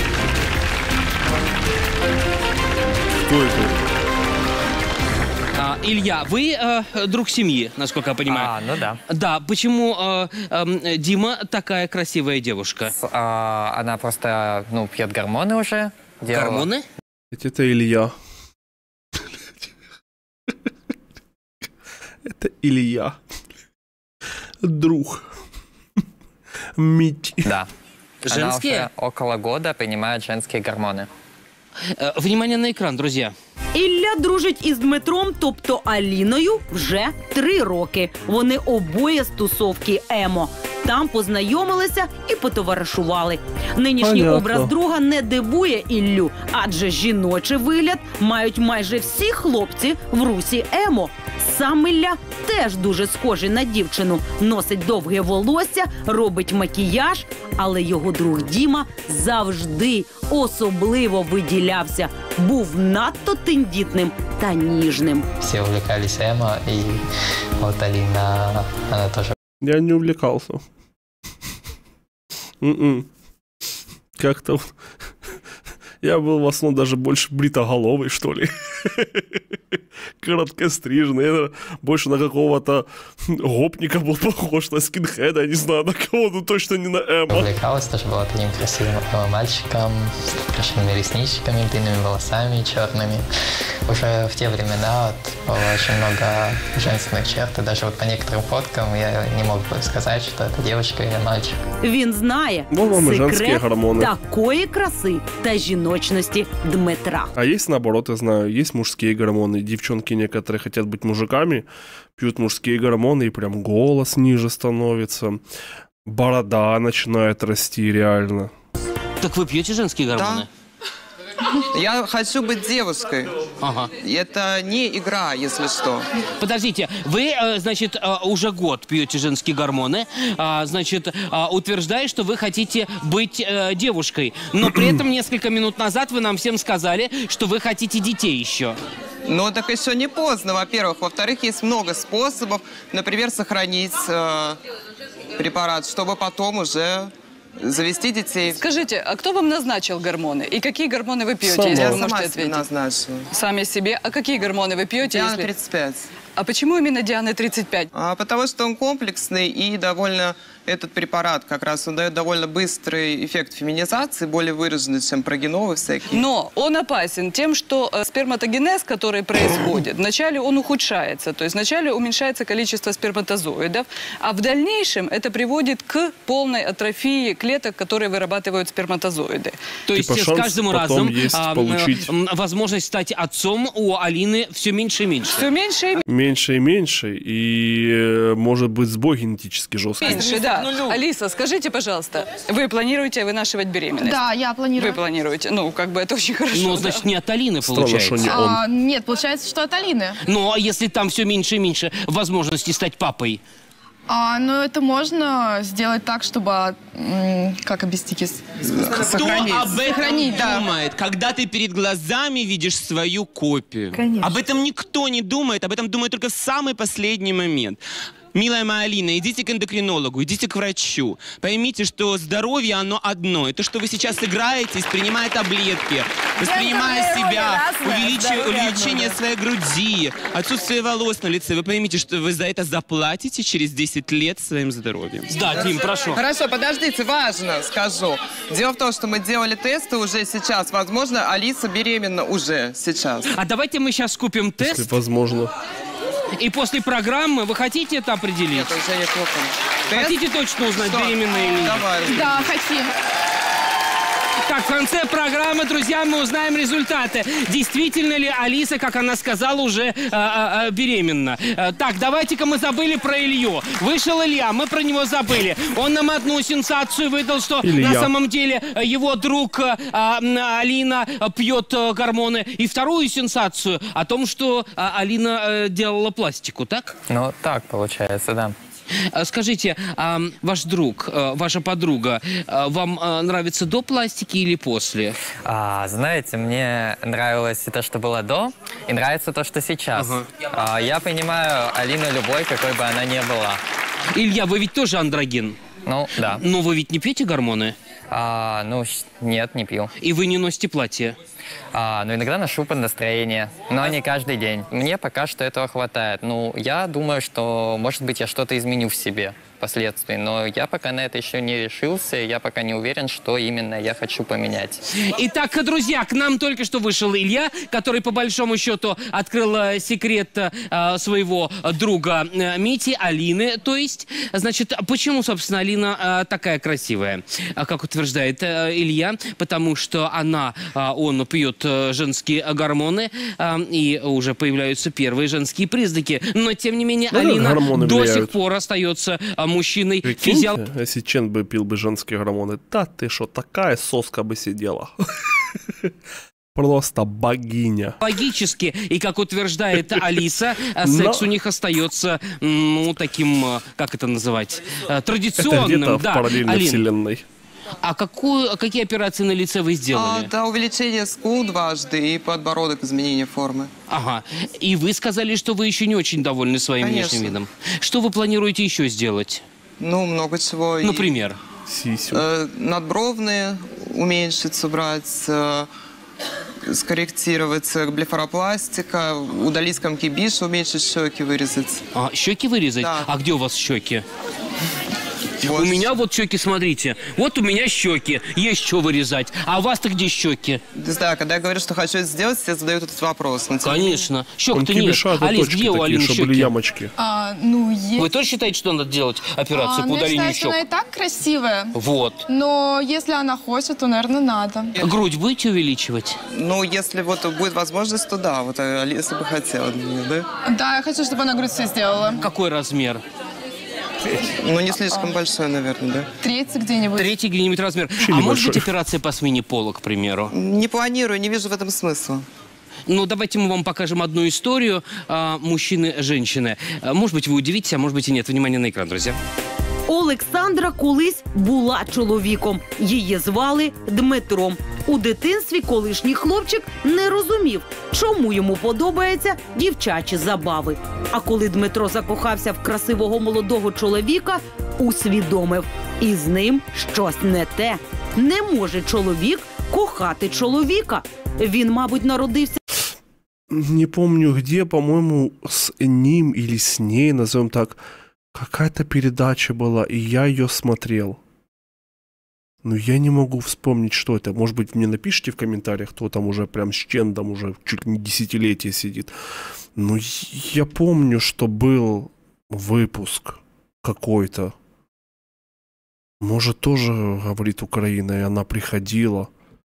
S1: Кто это?
S2: А, Илья, вы э, друг семьи, насколько я понимаю.
S16: А, ну да.
S2: Да, почему э, э, Дима такая красивая девушка?
S16: А, она просто, ну, пьет гормоны уже. делала.
S2: Гормоны?
S1: Это Илья. Это Илья. Друг. Мити.
S16: Да.
S2: Женские?
S16: Она уже около года принимает женские гормоны.
S2: Э, внимание на экран, друзья.
S7: Ілля дружить із Дмитром, тобто Аліною, вже три роки. Вони обоє з тусовки емо. Там познайомилися і потоваришували. Нинішній
S17: Понятно.
S7: образ друга не дивує Іллю, адже жіночий вигляд мають майже всі хлопці в русі емо. Сам Ілля теж дуже схожий на дівчину. Носить довге волосся, робить макіяж, але його друг Діма завжди особливо виділявся. Був надто тендітним та ніжним.
S16: Все увлекались эмо, и вот Алина, она тоже.
S1: Я не увлекался. М-м. Как-то вот- Я был в основном даже больше бритоголовый, что ли. Короткостриженный. Я больше на какого-то гопника был похож, на скинхеда, я не знаю, на кого, но точно не на Эма.
S16: Увлекалась, тоже была таким красивым мальчиком, с крашенными ресничками, длинными волосами черными. Уже в те времена вот, было очень много женственных черт, и даже вот по некоторым фоткам я не мог бы сказать, что это девочка или мальчик.
S7: Він знає секрет такої краси та жіночності Дмитра.
S1: А есть наоборот, я знаю, есть мужские гормоны. Девчонки некоторые хотят быть мужиками, пьют мужские гормоны, и прям голос ниже становится, борода начинает расти реально.
S2: Так вы пьете женские гормоны?
S3: Да. Я хочу быть девушкой.
S2: Ага.
S3: Это не игра, если что.
S2: Подождите, вы, значит, уже год пьете женские гормоны, значит, утверждая, что вы хотите быть девушкой, но при этом несколько минут назад вы нам всем сказали, что вы хотите детей еще.
S3: Ну, так еще не поздно, во-первых. Во-вторых, есть много способов, например, сохранить э, препарат, чтобы потом уже... завести детей.
S17: Скажите, а кто вам назначил гормоны? И какие гормоны вы пьете,
S3: Сама.
S17: если
S3: Я
S17: вы
S3: сама
S17: можете ответить?
S3: назначила.
S17: Сами себе. А какие гормоны вы пьете?
S3: Диана
S17: если...
S3: тридцать пять.
S17: А почему именно Диана тридцать пять?
S3: А, потому что он комплексный и довольно... Этот препарат как раз он дает довольно быстрый эффект феминизации, более выраженный, чем прогеновые всякие.
S17: Но он опасен тем, что э, сперматогенез, который происходит, вначале он ухудшается. То есть вначале уменьшается количество сперматозоидов, а в дальнейшем это приводит к полной атрофии клеток, которые вырабатывают сперматозоиды.
S2: То есть с каждым разом а, получить... возможность стать отцом у Алины все меньше и меньше.
S17: Все меньше и меньше.
S1: Меньше и меньше, и может быть сбой генетически жесткий.
S17: Меньше, да. Алиса, скажите, пожалуйста, вы планируете вынашивать беременность?
S6: Да, я планирую.
S17: Вы планируете. Ну, как бы это очень хорошо.
S2: Ну,
S17: да.
S2: значит, не от Алины получается.
S1: Странно, что не он.
S6: А, нет, получается, что от Алины.
S2: Ну, а если там все меньше и меньше возможности стать папой?
S6: А, ну, это можно сделать так, чтобы... Как объяснить?
S4: Сохранить. Кто об этом
S6: Сохранить, да.
S4: думает, когда ты перед глазами видишь свою копию?
S6: Конечно.
S4: Об этом никто не думает, об этом думает только в самый последний момент. Милая моя Алина, идите к эндокринологу, идите к врачу. Поймите, что здоровье, оно одно. И то, что вы сейчас играетесь, принимая таблетки, воспринимая себя, увеличи- увеличение своей груди, отсутствие волос на лице, вы поймите, что вы за это заплатите через десять лет своим здоровьем.
S2: Да, Тим, прошу.
S3: Хорошо, подождите, важно, скажу. Дело в том, что мы делали тесты уже сейчас. Возможно, Алиса беременна уже сейчас.
S2: А давайте мы сейчас купим тест.
S1: Если возможно.
S2: И после программы вы хотите это определить?
S3: Нет, уже не купим.
S2: Хотите точно узнать,
S3: Что?
S2: беременна или нет?
S3: Давай.
S6: Да, хотим.
S2: Так, в конце программы, друзья, мы узнаем результаты. Действительно ли Алиса, как она сказала, уже а, а, беременна? А, так, давайте-ка мы забыли про Илью. Вышел Илья, мы про него забыли. Он нам одну сенсацию выдал, что
S1: Илья.
S2: на самом деле его друг а, а, Алина пьет а, гормоны. И вторую сенсацию о том, что а, Алина а, делала пластику, так?
S16: Ну, так получается, да.
S2: Скажите, а ваш друг, ваша подруга, вам нравится до пластики или после?
S16: А, знаете, мне нравилось и то, что было до, и нравится то, что сейчас.
S2: Ага.
S16: А, я понимаю Алину любой, какой бы она ни была.
S2: Илья, вы ведь тоже андрогин?
S16: Ну, да.
S2: Но вы ведь не пьете гормоны?
S16: А, ну, нет, не пью.
S2: И вы не носите платье?
S16: А, ну, иногда ношу под настроение, но не каждый день. Мне пока что этого хватает. Ну, я думаю, что, может быть, я что-то изменю в себе впоследствии, но я пока на это еще не решился, я пока не уверен, что именно я хочу поменять.
S2: Итак, друзья, к нам только что вышел Илья, который, по большому счету, открыл э, секрет э, своего друга э, Мити, Алины, то есть. Значит, почему, собственно, Алина э, такая красивая, э, как утверждает э, Илья? Потому что она, э, он пьет э, женские гормоны, э, и уже появляются первые женские признаки. Но, тем не менее,
S1: да,
S2: Алина до
S1: влияют.
S2: сих пор остается э, мужчиной.
S1: Физиол... Если Чен бы пил бы женские гормоны, да ты что, такая соска бы сидела. Просто богиня.
S2: Логически, и как утверждает Алиса, секс
S1: Но...
S2: у них остается, ну, таким, как это называть, традиционным.
S1: Это где-то
S2: да.
S1: в параллельной
S2: Алин,
S1: вселенной.
S2: а какую, какие операции на лице вы сделали?
S3: А, да, увеличение скул дважды и подбородок, изменение формы.
S2: Ага. И вы сказали, что вы еще не очень довольны своим
S3: Конечно.
S2: внешним видом. Что вы планируете еще сделать?
S3: Ну, много чего.
S2: Например?
S3: И, э, надбровные уменьшить, убрать, э, скорректировать блефаропластика, удалить комки Биша, уменьшить щеки, вырезать.
S2: А, щеки вырезать?
S3: Да.
S2: А где у вас щеки?
S3: Вот.
S2: У меня вот щеки, смотрите. Вот у меня щеки. Есть что вырезать. А у вас-то где щеки?
S3: Да, когда я говорю, что хочу это сделать, все задают этот вопрос.
S2: Конечно. Щек-то нет.
S1: Биша,
S2: Алис, где у Алины
S1: чтобы были
S2: щеки?
S1: ямочки.
S6: А, ну, есть.
S2: Вы тоже считаете, что надо делать операцию
S6: А,
S2: по
S6: ну, я
S2: удалению
S6: считаю, что она
S2: щек?
S6: и так красивая.
S2: Вот.
S6: Но если она хочет, то, наверное, надо.
S2: Грудь будете увеличивать?
S3: Ну, если вот будет возможность, то да. Вот Алиса бы хотела, да?
S6: Да, я хочу, чтобы она грудь все сделала.
S2: Какой размер?
S3: Ну, не слишком большой, наверное, да?
S6: Третий где-нибудь.
S2: Третий где-нибудь размер.
S3: Вообще
S2: А может
S3: небольшой.
S2: быть операция по смене пола, к примеру?
S3: Не планирую, не вижу в этом смысла.
S2: Ну, давайте мы вам покажем одну историю а, мужчины-женщины. А, может быть, вы удивитесь, а может быть и нет. Внимание на экран, друзья.
S7: Олександра колись була чоловіком. Її звали Дмитром. У дитинстві колишній хлопчик не розумів, чому йому подобаються дівчачі забави. А коли Дмитро закохався в красивого молодого чоловіка, усвідомив – із ним щось не те. Не може чоловік кохати чоловіка. Він, мабуть, народився...
S1: Не помню где, по-моему, с ним или с ней, назовем так, какая-то передача была, и я ее смотрел. Но я не могу вспомнить, что это. Может быть, мне напишите в комментариях, кто там уже прям с Чендом уже чуть ли не десятилетие сидит. Но я помню, что был выпуск какой-то. Может, тоже говорит Украина, и она приходила.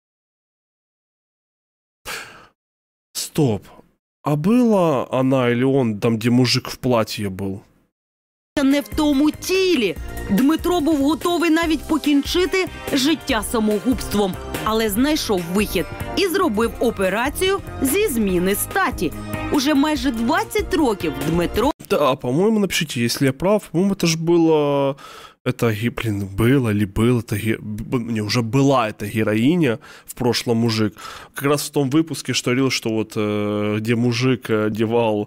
S1: Стоп. А была она или он там, где мужик в платье был?
S7: не в тому тілі. Дмитро був готовий навіть покінчити життя самогубством, але знайшов вихід і зробив операцію зі зміни статі. Уже майже двадцять років Дмитро...
S1: Да, по-моему, напишите, если я прав, по-моему, это же было... Это, блин, было ли было, это, не, уже была эта героиня в прошлом мужик. Как раз в том выпуске, что говорил, что вот где мужик одевал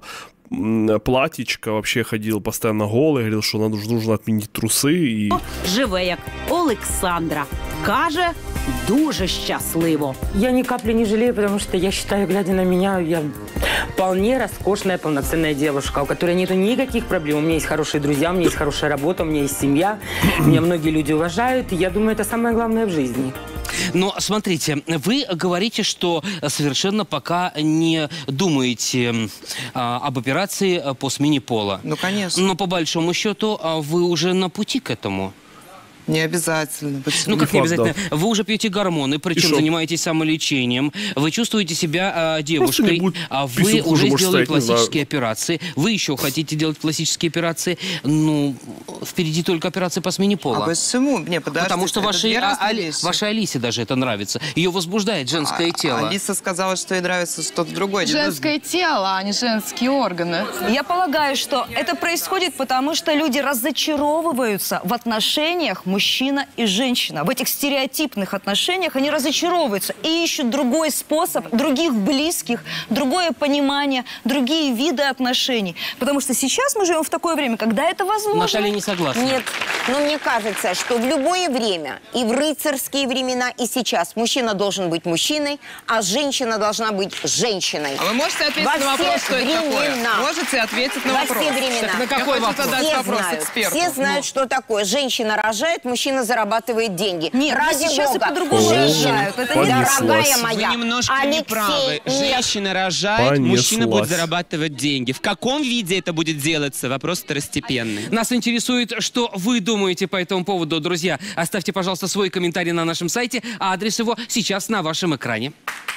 S1: платьичко, вообще ходил постоянно голый, говорил, что нам нужно отменить трусы. И...
S7: Живе як Олександра. Каже, дуже щасливо.
S18: Я ни капли не жалею, потому что я считаю, глядя на меня, я вполне роскошная, полноценная девушка, у которой нет никаких проблем. У меня есть хорошие друзья, у меня есть хорошая работа, у меня есть семья. Меня многие люди уважают, и я думаю, это самое главное в жизни.
S2: Но смотрите, вы говорите, что совершенно пока не думаете а, об операции по смене пола.
S3: Ну, конечно.
S2: Но по большому счету вы уже на пути к этому.
S3: Не обязательно.
S2: Почему? Ну, как не обязательно? Вы уже пьете гормоны, причем занимаетесь самолечением. Вы чувствуете себя а, девушкой. А вы уже сделали пластические операции. Вы еще хотите делать пластические операции. Ну, впереди только операция по смене пола.
S3: А почему? Не, подождите.
S2: Потому что вашей, а, Али, вашей Алисе даже это нравится. Ее возбуждает женское
S3: а,
S2: тело.
S3: Алиса сказала, что ей нравится что-то другое.
S6: Женское тело, а не женские органы.
S13: Я полагаю, что это происходит потому, что люди разочаровываются в отношениях мужчина и женщина. В этих стереотипных отношениях они разочаровываются и ищут другой способ, других близких, другое понимание, другие виды отношений. Потому что сейчас мы живем в такое время, когда это возможно.
S2: Наталья не согласна.
S15: Нет, но мне кажется, что в любое время, и в рыцарские времена, и сейчас, мужчина должен быть мужчиной, а женщина должна быть женщиной.
S3: А вы можете ответить
S15: Во
S3: на вопрос, что это такое?
S15: времена.
S3: Можете ответить на
S15: Во
S3: вопрос?
S15: все времена.
S3: Так на какой
S15: Я
S3: вопрос?
S15: Все
S3: вопрос
S15: знают,
S3: эксперту.
S15: все знают,
S3: Ну.
S15: что такое. Женщина рожает, мужчина зарабатывает деньги.
S13: Нет,
S15: ради
S13: сейчас
S15: Бога.
S13: и по-другому
S15: Женщина,
S13: рожают. Это
S15: не
S13: не
S15: дорогая моя.
S4: Вы немножко
S15: Алексей,
S4: неправы.
S15: нет.
S4: Женщина рожает,
S1: Понеслась.
S4: мужчина будет зарабатывать деньги. В каком виде это будет делаться? Вопрос второстепенный.
S2: Нас интересует, что вы думаете по этому поводу, друзья. Оставьте, пожалуйста, свой комментарий на нашем сайте, а адрес его сейчас на вашем экране.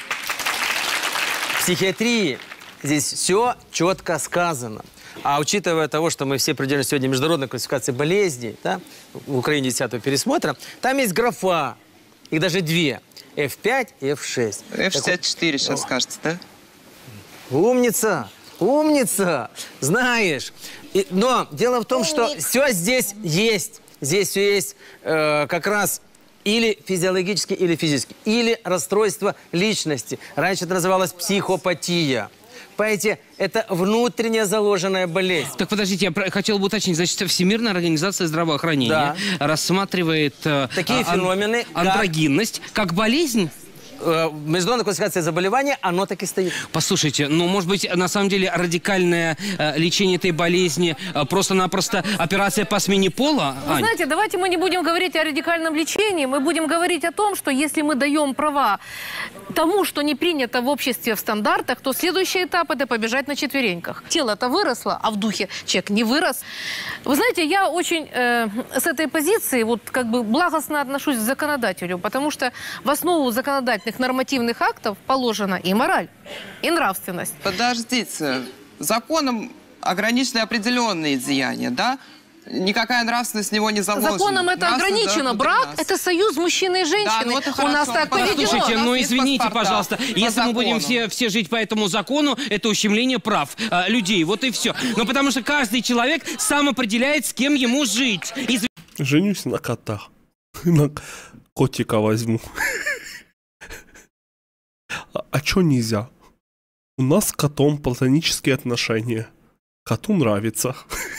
S5: В психиатрии здесь все четко сказано. А учитывая того, что мы все придерживаемся сегодня международной классификации болезней, да, в Украине десятого пересмотра, там есть графа, их даже две, эф пять и эф шесть.
S3: эф шестьдесят четыре сейчас скажете, да?
S5: Умница, умница, знаешь. И, но дело в том,
S15: Умник.
S5: что все здесь есть. Здесь все есть э, как раз или физиологически, или физически, или расстройство личности. Раньше это называлось психопатия. Понимаете, это внутренняя заложенная болезнь.
S2: Так подождите, я про- хотел бы уточнить. Значит, Всемирная организация здравоохранения
S5: Да.
S2: рассматривает э,
S5: Такие
S2: а- ан-
S5: феномены, как-
S2: андрогинность как болезнь?
S5: э, международная классификация заболевания, оно так и стоит.
S2: Послушайте, ну, может быть, на самом деле радикальное э, лечение этой болезни э, просто-напросто операция по смене пола?
S12: Вы
S2: Ань?
S12: знаете, давайте мы не будем говорить о радикальном лечении, мы будем говорить о том, что если мы даем права тому, что не принято в обществе в стандартах, то следующий этап – это побежать на четвереньках. Тело-то выросло, а в духе человек не вырос. Вы знаете, я очень э, с этой позиции вот как бы благостно отношусь к законодателю, потому что в основу законодательных нормативных актов положена и мораль, и нравственность.
S3: Подождите, законом ограничены определенные деяния, да? Никакая нравственность с него не заложена.
S12: Законом это ограничено. Брак – это союз мужчины и женщины.
S3: Да, ну это
S12: у нас так поведено.
S2: Слушайте, ну извините, пожалуйста, если мы будем все, все жить по этому закону, это ущемление прав э, людей, вот и все. Но потому что каждый человек сам определяет, с кем ему жить. Изв...
S1: Женюсь на котах. На котика возьму. А, а чё нельзя? У нас с котом платонические отношения. Коту нравится.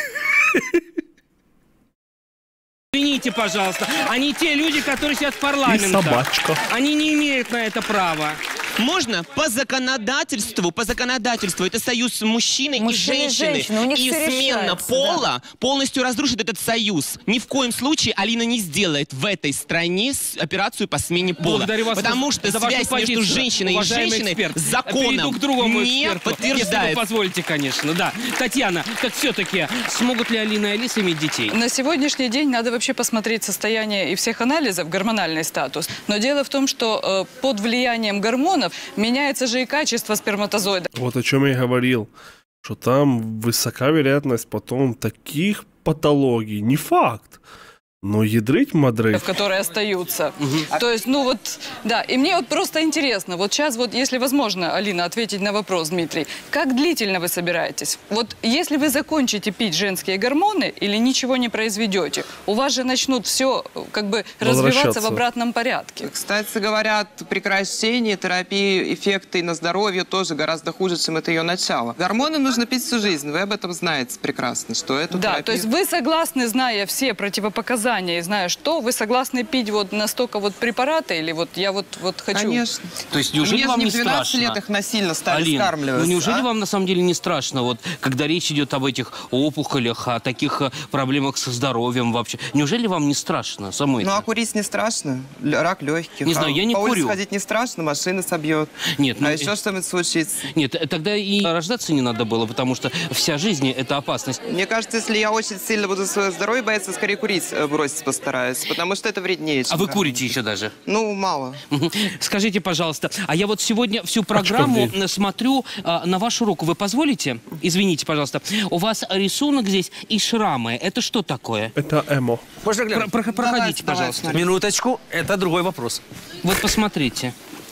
S2: Извините, пожалуйста, они те люди, которые сидят в парламенте.
S1: И собачка.
S2: Они не имеют на это права.
S4: Можно по законодательству, по законодательству, это союз мужчины,
S13: Мужчины
S4: и
S13: и
S4: женщины.
S13: женщины, у них
S4: И
S13: всё
S4: смена
S13: решается,
S4: пола
S13: да.
S4: полностью разрушит этот союз. Ни в коем случае Алина не сделает в этой стране операцию по смене пола.
S2: Благодарю вас
S4: Потому
S2: за,
S4: что
S2: за вашу
S4: связь
S2: позицию,
S4: между женщиной и женщиной
S2: эксперт.
S4: законом
S2: Перейду к другому
S4: не
S2: эксперту, если вы
S4: подтверждается.
S2: позволите, конечно, да. Татьяна, так все-таки смогут ли Алина и Алиса иметь детей?
S17: На сегодняшний день надо вообще посмотреть состояние и всех анализов, гормональный статус. Но дело в том, что э, под влиянием гормонов меняется же и качество сперматозоида.
S1: Вот о чем я и говорил, что там высока вероятность потом таких патологий. Не факт, но ядрыть-мадрыть.
S17: Которые остаются. Угу. То есть, ну вот, да. И мне вот просто интересно, вот сейчас вот, если возможно, Алина, ответить на вопрос, Дмитрий, как длительно вы собираетесь? Вот если вы закончите пить женские гормоны или ничего не произведете, у вас же начнут все как бы развиваться в обратном порядке.
S3: Кстати, говорят, прекращение терапии, эффекты на здоровье тоже гораздо хуже, чем это ее начало. Гормоны нужно пить всю жизнь, вы об этом знаете прекрасно, что это
S17: Да,
S3: терапия...
S17: то есть вы согласны, зная все противопоказания, и зная что, вы согласны пить вот настолько вот препараты или вот я вот, вот хочу?
S3: Конечно.
S2: То есть неужели
S3: Мне
S2: вам
S3: не
S2: не
S3: двенадцать
S2: страшно?
S3: лет их насильно стали
S2: Алин,
S3: скармливать.
S2: ну неужели
S3: а?
S2: вам на самом деле не страшно, вот, когда речь идет об этих опухолях, о таких э, проблемах со здоровьем вообще? Неужели вам не страшно самой?
S3: Ну а курить не страшно? Л- Рак легких.
S2: Не знаю,
S3: а
S2: я не
S3: по улице
S2: курю.
S3: ходить не страшно, машина собьет.
S2: Нет,
S3: а
S2: ну,
S3: еще
S2: э...
S3: что-нибудь случится.
S2: Нет, тогда и рождаться не надо было, потому что вся жизнь – это опасность.
S3: Мне кажется, если я очень сильно буду свое здоровье бояться, скорее курить э, бросить постараюсь, потому что это вреднее.
S2: А вы курите еще даже?
S3: Ну, мало.
S2: Скажите, пожалуйста, а я вот сегодня всю программу смотрю а, на вашу руку. Вы позволите? Извините, пожалуйста. У вас рисунок здесь и шрамы. Это что такое?
S1: Это эмо.
S5: Можно глянуть?
S2: Про- про- проходите,
S3: Давай,
S2: пожалуйста.
S3: давай,
S5: Минуточку, это другой вопрос.
S2: Вот посмотрите.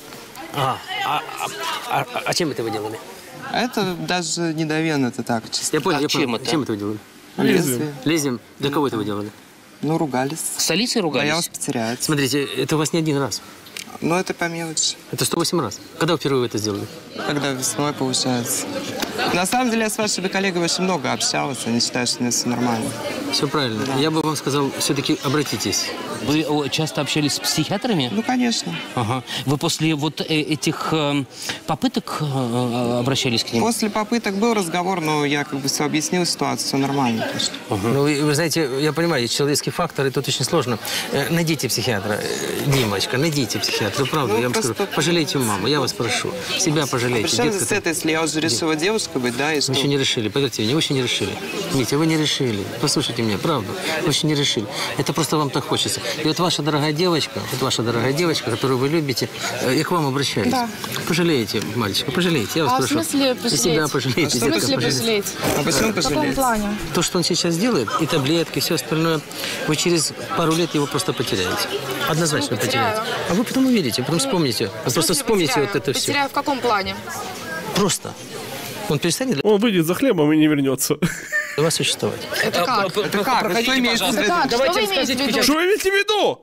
S5: А, а, а, а, а чем это вы делали?
S3: А это даже не довено, это так. Чисто.
S5: Я понял,
S2: А
S5: я
S2: чем
S5: понял.
S2: это?
S5: Чем это вы делали?
S3: Лезвие.
S5: Лезвием. Для кого это вы делали?
S3: Ну, ругались.
S2: С Алисой ругались?
S3: Боялась потерять.
S5: Смотрите, это у вас не один раз.
S3: Ну, это по мелочи.
S5: Это сто восемь раз. Когда вы впервые это сделали?
S3: Когда весной получается. На самом деле, я с вашими коллегами очень много общалась. Они считают, что у меня все нормально.
S5: Все правильно. Я бы вам сказал, все-таки обратитесь.
S2: Вы о, часто общались с психиатрами?
S3: Ну, конечно.
S2: Ага. Вы после вот э, этих э, попыток э, обращались к ним?
S3: После попыток был разговор, но я как бы все объяснил ситуацию, все нормально.
S5: Ага. Ну, вы, вы знаете, я понимаю, человеческий фактор, и тут очень сложно. Э, найдите психиатра, э, Димочка, найдите психиатра. Правда,
S3: Ну,
S5: я вам
S3: просто-
S5: скажу. Пожалейте маму, я вас прошу. Себя пожалейте.
S3: Причем
S5: Детка,
S3: здесь это, если я уже решила девушка быть, да, и что?
S5: Вы еще не решили, поверьте мне, вы еще не решили. Митя, вы не решили. Послушайте меня, правда. Вы еще не решили. Это просто вам так хочется. И вот ваша дорогая девочка, вот ваша дорогая девочка, которую вы любите, э, я к вам обращаюсь.
S6: Да.
S5: Пожалеете мальчика, пожалейте, я вас
S6: А в
S5: прошу.
S6: смысле
S5: И
S6: пожалеть?
S5: себя пожалейте.
S6: В
S5: детка,
S6: смысле
S5: пожалейте.
S6: пожалеть?
S3: А почему
S6: В каком
S3: пожалеть?
S6: плане?
S5: То, что он сейчас делает, и таблетки, и все остальное, вы через пару лет его просто потеряете. Однозначно потеряете. А вы потом увидите, потом вспомните. Вы просто вспомните вот это все.
S6: Потеряю в каком плане?
S5: Просто. Он перестанет
S1: Он выйдет за хлебом и не вернется.
S5: для вас существовать.
S6: Это как?
S3: Это как? Что имеется в
S6: Это
S3: виду?
S6: как? Что вы имеете в виду?
S1: Что вы имеете в виду?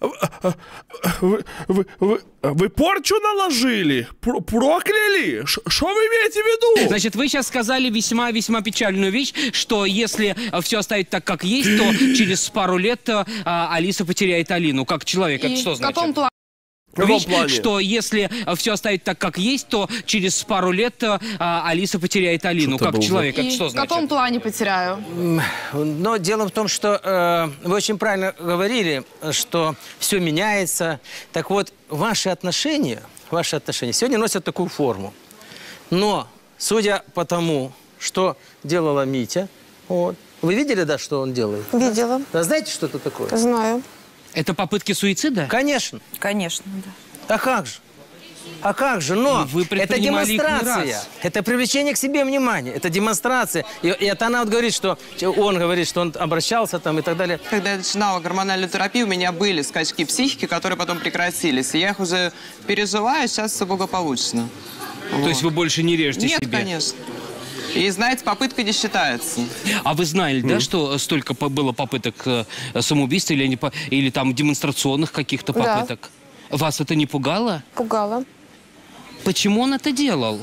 S1: Вы, вы, вы, вы порчу наложили? Про- Прокляли? Что вы имеете в виду?
S2: Значит, вы сейчас сказали весьма-весьма печальную вещь, что если все оставить так, как есть, то через пару лет а, Алиса потеряет Алину как человек.
S6: И
S2: Это что
S6: в каком
S2: значит?
S6: плане?
S2: Видишь, что если все оставить так, как есть, то через пару лет а, Алиса потеряет Алину. Как человек, это
S6: И
S2: что
S6: в
S2: значит?
S6: каком плане потеряю?
S5: Но дело в том, что э, вы очень правильно говорили, что все меняется. Так вот, ваши отношения, ваши отношения сегодня носят такую форму. Но, судя по тому, что делала Митя, вот, вы видели, да, что он делает?
S11: Видела.
S5: Да, знаете, что это такое?
S11: Знаю.
S2: Это попытки суицида?
S5: Конечно.
S13: Конечно, да.
S5: А как же? А как же? Но
S2: Вы
S5: это
S2: предпринимали их не
S5: демонстрация.
S2: раз.
S5: Это привлечение к себе внимания. Это демонстрация. И, и это она вот говорит, что он говорит, что он обращался там и так далее.
S3: Когда я начинала гормональную терапию, у меня были скачки психики, которые потом прекратились. И я их уже пережила, и сейчас все благополучно.
S2: То
S3: Вот.
S2: есть вы больше не режете
S3: Нет,
S2: себе?
S3: конечно. И, знаете, попытка не считается.
S2: А вы знали, да, что столько по- было попыток э, самоубийства или, они по- или там демонстрационных каких-то
S11: Да.
S2: попыток? Вас это не пугало?
S11: Пугало.
S2: Почему он это делал?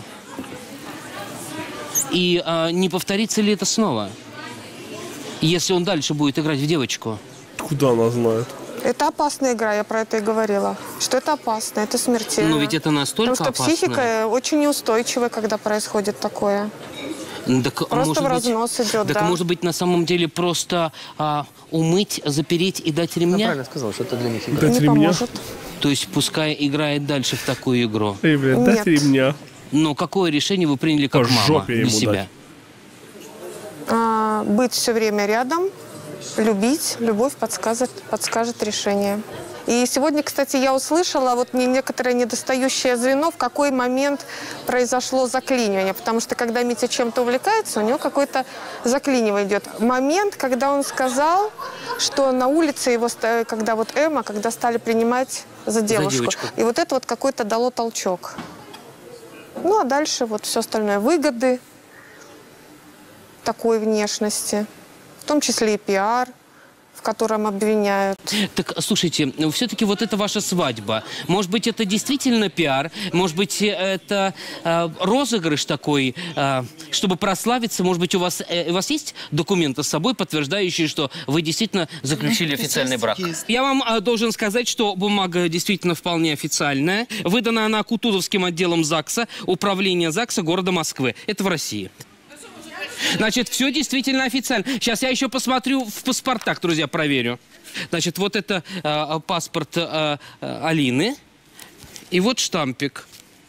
S2: И а, не повторится ли это снова? Если он дальше будет играть в девочку?
S1: Куда она знает?
S11: Это опасная игра, я про это и говорила. Что это опасно, это смертельно.
S2: Но ведь это настолько
S11: Потому что
S2: опасно.
S11: психика очень неустойчивая, когда происходит такое.
S2: Так,
S11: Просто
S2: может
S11: в разнос
S2: быть,
S11: идет,
S2: так
S11: да.
S2: может быть, на самом деле просто а, умыть, запереть и дать ремня?
S5: Я правильно сказал, что это для них игра.
S1: Дать
S11: Не
S1: ремня?
S11: поможет.
S2: То есть пускай играет дальше в такую игру.
S1: Эй, блин, дать
S11: Нет.
S1: ремня.
S2: Но какое решение вы приняли как
S1: По
S2: мама
S1: жопе
S2: для
S1: ему
S2: себя?
S1: дать.
S11: А, быть все время рядом, любить, любовь подскажет, подскажет решение. И сегодня, кстати, я услышала вот не- некоторое недостающее звено, в какой момент произошло заклинивание. Потому что когда Митя чем-то увлекается, у него какое-то заклинивание идет. Момент, когда он сказал, что на улице его, ста- когда вот Эмма, когда стали принимать за девушку.
S2: девочку.
S11: И вот это вот какой-то дало толчок. Ну, а дальше вот все остальное. Выгоды такой внешности, в том числе и пиар, в котором обвиняют.
S2: Так, слушайте, все-таки вот это ваша свадьба. Может быть, это действительно пиар? Может быть, это э, розыгрыш такой, э, чтобы прославиться? Может быть, у вас, э, у вас есть документы с собой, подтверждающие, что вы действительно заключили официальный брак? Я вам э, должен сказать, что бумага действительно вполне официальная. Выдана она Кутузовским отделом ЗАГСа, управления ЗАГСа города Москвы. Это в России. Значит, все действительно официально. Сейчас я еще посмотрю в паспортах, друзья, проверю. Значит, вот это э, паспорт э, э, Алины. И вот штампик.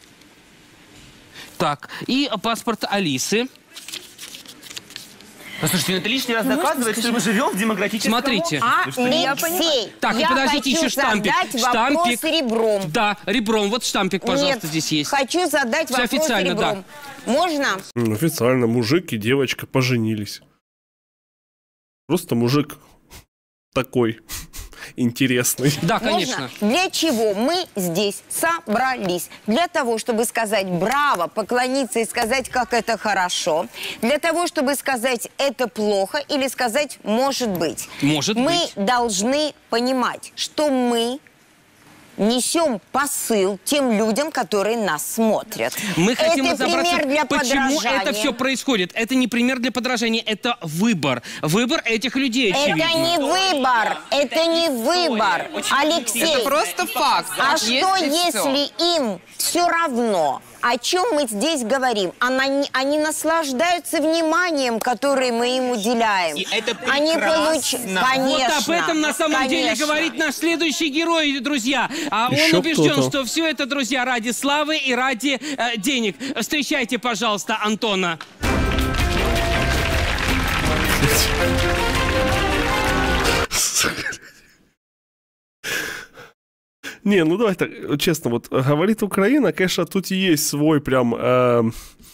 S2: Так, и паспорт Алисы.
S4: Послушайте, это лишний раз доказывает, что мы живем в демократическом
S2: Смотрите.
S15: Алексей,
S2: Так, и
S15: я
S2: подождите,
S15: хочу
S2: еще штампик.
S15: задать вопрос
S2: Штампик.
S15: ребром.
S2: Да, ребром. Вот штампик, пожалуйста,
S15: Нет,
S2: здесь есть.
S15: хочу задать
S2: Всё
S15: вопрос
S2: официально,
S15: ребром. Можно?
S1: М, Официально мужик и девочка поженились. Просто мужик такой интересный.
S2: Да,
S15: Можно? Для чего мы здесь собрались? Для того, чтобы сказать браво, поклониться и сказать, как это хорошо. Для того, чтобы сказать, это плохо, или сказать, может быть.
S2: Может
S15: мы
S2: быть.
S15: должны понимать, что мы несем посыл тем людям, которые нас смотрят.
S2: Мы хотим
S15: это
S2: разобраться,
S15: пример для
S2: почему
S15: подражания.
S2: это все происходит. Это не пример для подражания, это выбор. Выбор этих людей, очевидно.
S15: Это не выбор, это не выбор, Алексей.
S3: Это просто факт.
S15: А
S3: Есть
S15: что,
S3: и всё.
S15: если им все равно? О чем мы здесь говорим? Она, они наслаждаются вниманием, которое мы им уделяем.
S4: И это
S15: Они получ...
S4: прекрасно.
S15: Конечно.
S2: Вот об этом на самом деле
S15: конечно.
S2: говорит наш следующий герой, друзья. А
S1: Еще
S2: он убежден,
S1: кто-то.
S2: что все это, друзья, ради славы и ради э, денег. Встречайте, пожалуйста, Антона.
S1: Не, ну давай так, честно, вот говорит Украина, конечно, тут и есть свой прям... эм,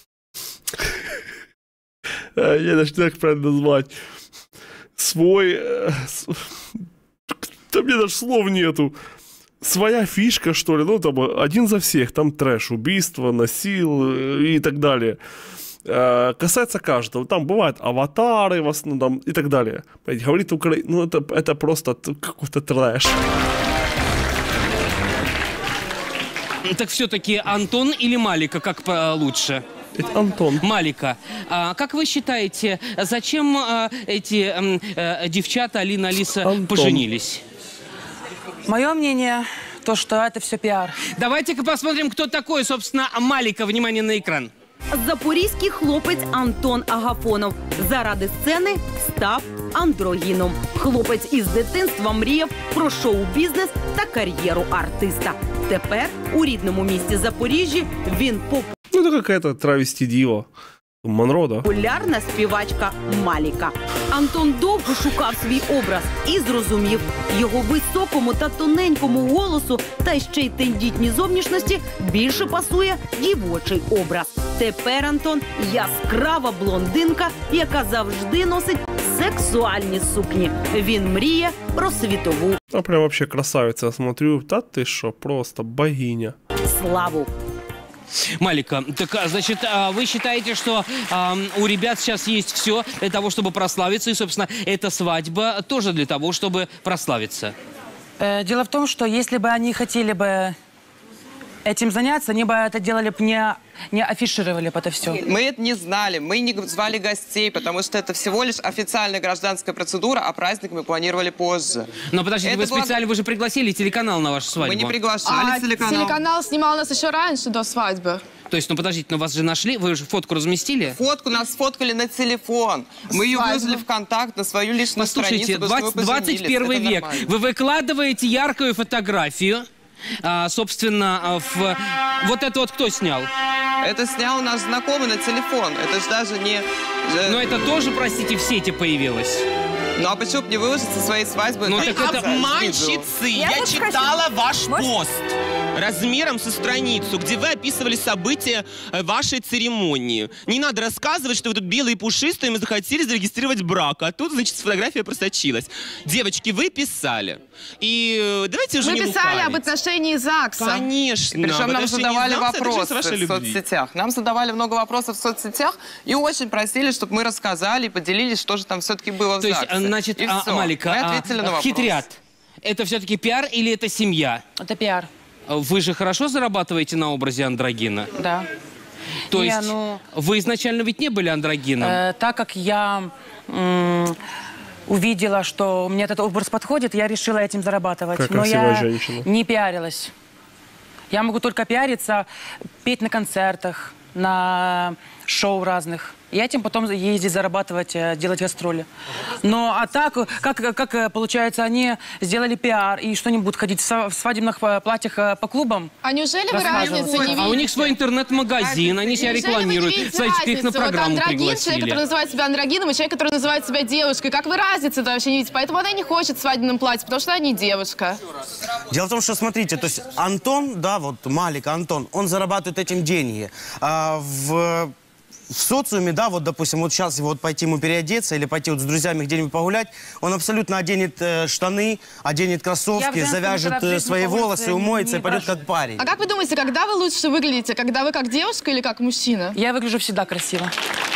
S1: э, я даже не знаю, как правильно назвать. Свой... э, с- Да мне даже слов нету. Своя фишка, что ли, ну там один за всех, там трэш, убийство, насил э, и так далее. Э, Касается каждого, там бывают аватары в основном там, и так далее. Понимаете, говорит Украина, ну это, это просто т- какой-то трэш.
S2: Так все-таки Антон или Малика, как по- лучше?
S1: Антон.
S2: Малика, а как вы считаете, зачем а, эти м, э, девчата, Алина, Алиса,
S1: Антон.
S2: поженились?
S19: Мое мнение
S17: то, что это все пиар.
S2: Давайте-ка посмотрим, кто такой, собственно, Малика. Внимание на экран.
S7: Запорізький хлопець Антон Агафонов заради сцени став андрогіном. Хлопець із дитинства мріяв про шоу-бізнес та кар'єру артиста. Тепер у рідному місті Запоріжжі він
S1: Ну, это какая-то травести-дива. Монро, да?
S7: популярна співачка Маліка. Антон довго шукав свій образ і зрозумів, його високому та тоненькому голосу та ще й тендітній зовнішності більше пасує дівочий образ. Тепер Антон – яскрава блондинка, яка завжди носить сексуальні сукні. Він мріє про світову
S1: А прям вообще красавица, я смотрю. Да ты шо, просто богиня.
S7: славу.
S2: Малика, так, а, значит, а, вы считаете, что а, у ребят сейчас есть все для того, чтобы прославиться, и, собственно, эта свадьба тоже для того, чтобы прославиться?
S17: Э, дело в том, что если бы они хотели бы этим заняться, они бы это делали бы не, не афишировали бы это все.
S3: Мы это не знали, мы не звали гостей, потому что это всего лишь официальная гражданская процедура, а праздник мы планировали позже.
S2: Но подождите,
S3: Это
S2: вы
S3: была-
S2: специально, вы же пригласили телеканал на вашу свадьбу.
S3: Мы не приглашали
S6: А
S3: телеканал.
S6: телеканал снимал нас еще раньше, до свадьбы.
S2: То есть, ну подождите, но вас же нашли, вы же фотку разместили?
S3: Фотку нас сфоткали на телефон. Мы ее
S6: Свадьбу.
S3: выложили в контакт на свою личную
S2: Послушайте,
S3: страницу, потому что мы
S2: двадцать первый
S3: поженились. Это
S2: век.
S3: нормально.
S2: Вы выкладываете яркую фотографию, а, собственно, а, в... Вот это вот кто снял?
S3: Это снял наш знакомый на телефон. Это же даже не...
S2: Но это тоже, простите, в сети появилось.
S3: Ну а почему бы не выложить со своей свадьбы?
S2: Ну,
S3: как
S2: так
S3: видео?
S2: это
S4: Обманщицы!
S15: Я
S4: Я,
S15: вот
S4: читала
S15: спросила.
S4: ваш пост размером со страницу, где вы описывали события э, вашей церемонии. Не надо рассказывать, что вы тут белые и пушистые, мы захотели зарегистрировать брак, а тут, значит, фотография просочилась. Девочки, вы писали. И э, давайте уже
S6: Мы
S4: не
S6: писали
S4: лукавить.
S6: об отношении ЗАГСа.
S4: Конечно.
S3: Причем
S4: об
S3: нам
S4: отношении
S3: задавали
S4: ЗАГСа, это же
S3: вопросы
S4: с вашей
S3: в
S4: любви.
S3: соцсетях. Нам задавали много вопросов в соцсетях и очень просили, чтобы мы рассказали и поделились, что же там все-таки было в
S2: То есть,
S3: ЗАГСе.
S2: а, значит,
S3: И
S2: а,
S3: всё.
S2: Малика,
S3: Мы
S2: а,
S3: ответили на вопрос.
S2: хитрят. Это все-таки пиар или это семья?
S17: Это пиар.
S2: Вы же хорошо зарабатываете на образе андрогина?
S17: Да.
S2: То
S17: Не,
S2: есть
S17: ну-
S2: вы изначально ведь не были андрогином?
S17: Э, так как я м, увидела, что мне этот образ подходит, я решила этим зарабатывать.
S1: Как
S17: Но
S1: красивая
S17: я
S1: женщина.
S17: не пиарилась. Я могу только пиариться, петь на концертах, на шоу разных. И этим потом ездить, зарабатывать, э, делать гастроли. Но а так, как, как э, получается, они сделали пиар и что-нибудь будут ходить в са- в свадебных э, платьях э, по клубам?
S6: А неужели вы
S17: Рассказывать.
S6: разницы не видите?
S2: А у них свой интернет-магазин, они себя
S6: Неужели вы не
S2: рекламируют.
S6: видите
S2: Смотрите, их на
S6: разницу? Вот
S2: программу
S6: андрогин, человек, который
S2: пригласили.
S6: называет себя андрогином, и человек, который называет себя девушкой. Как вы разницу-то вообще не видите? Поэтому она и не хочет в свадебном платье, потому что она не девушка.
S19: Дело в том, что, смотрите, то есть Антон, да, вот Малик, Антон, он зарабатывает этим деньги. А в, в социуме, да, вот, допустим, вот сейчас вот пойти ему переодеться или пойти вот с друзьями где-нибудь погулять, он абсолютно оденет э, штаны, оденет
S17: Я в
S19: кроссовки,
S17: женском
S19: завяжет
S17: никогда в
S19: э,
S17: жизни
S19: свои
S17: по улице
S19: волосы,
S17: не-
S19: умоется
S17: не
S19: и пойдет
S17: хожу.
S19: как парень.
S6: А как вы думаете, когда вы лучше выглядите? Когда вы как девушка или как мужчина?
S17: Я выгляжу всегда красиво.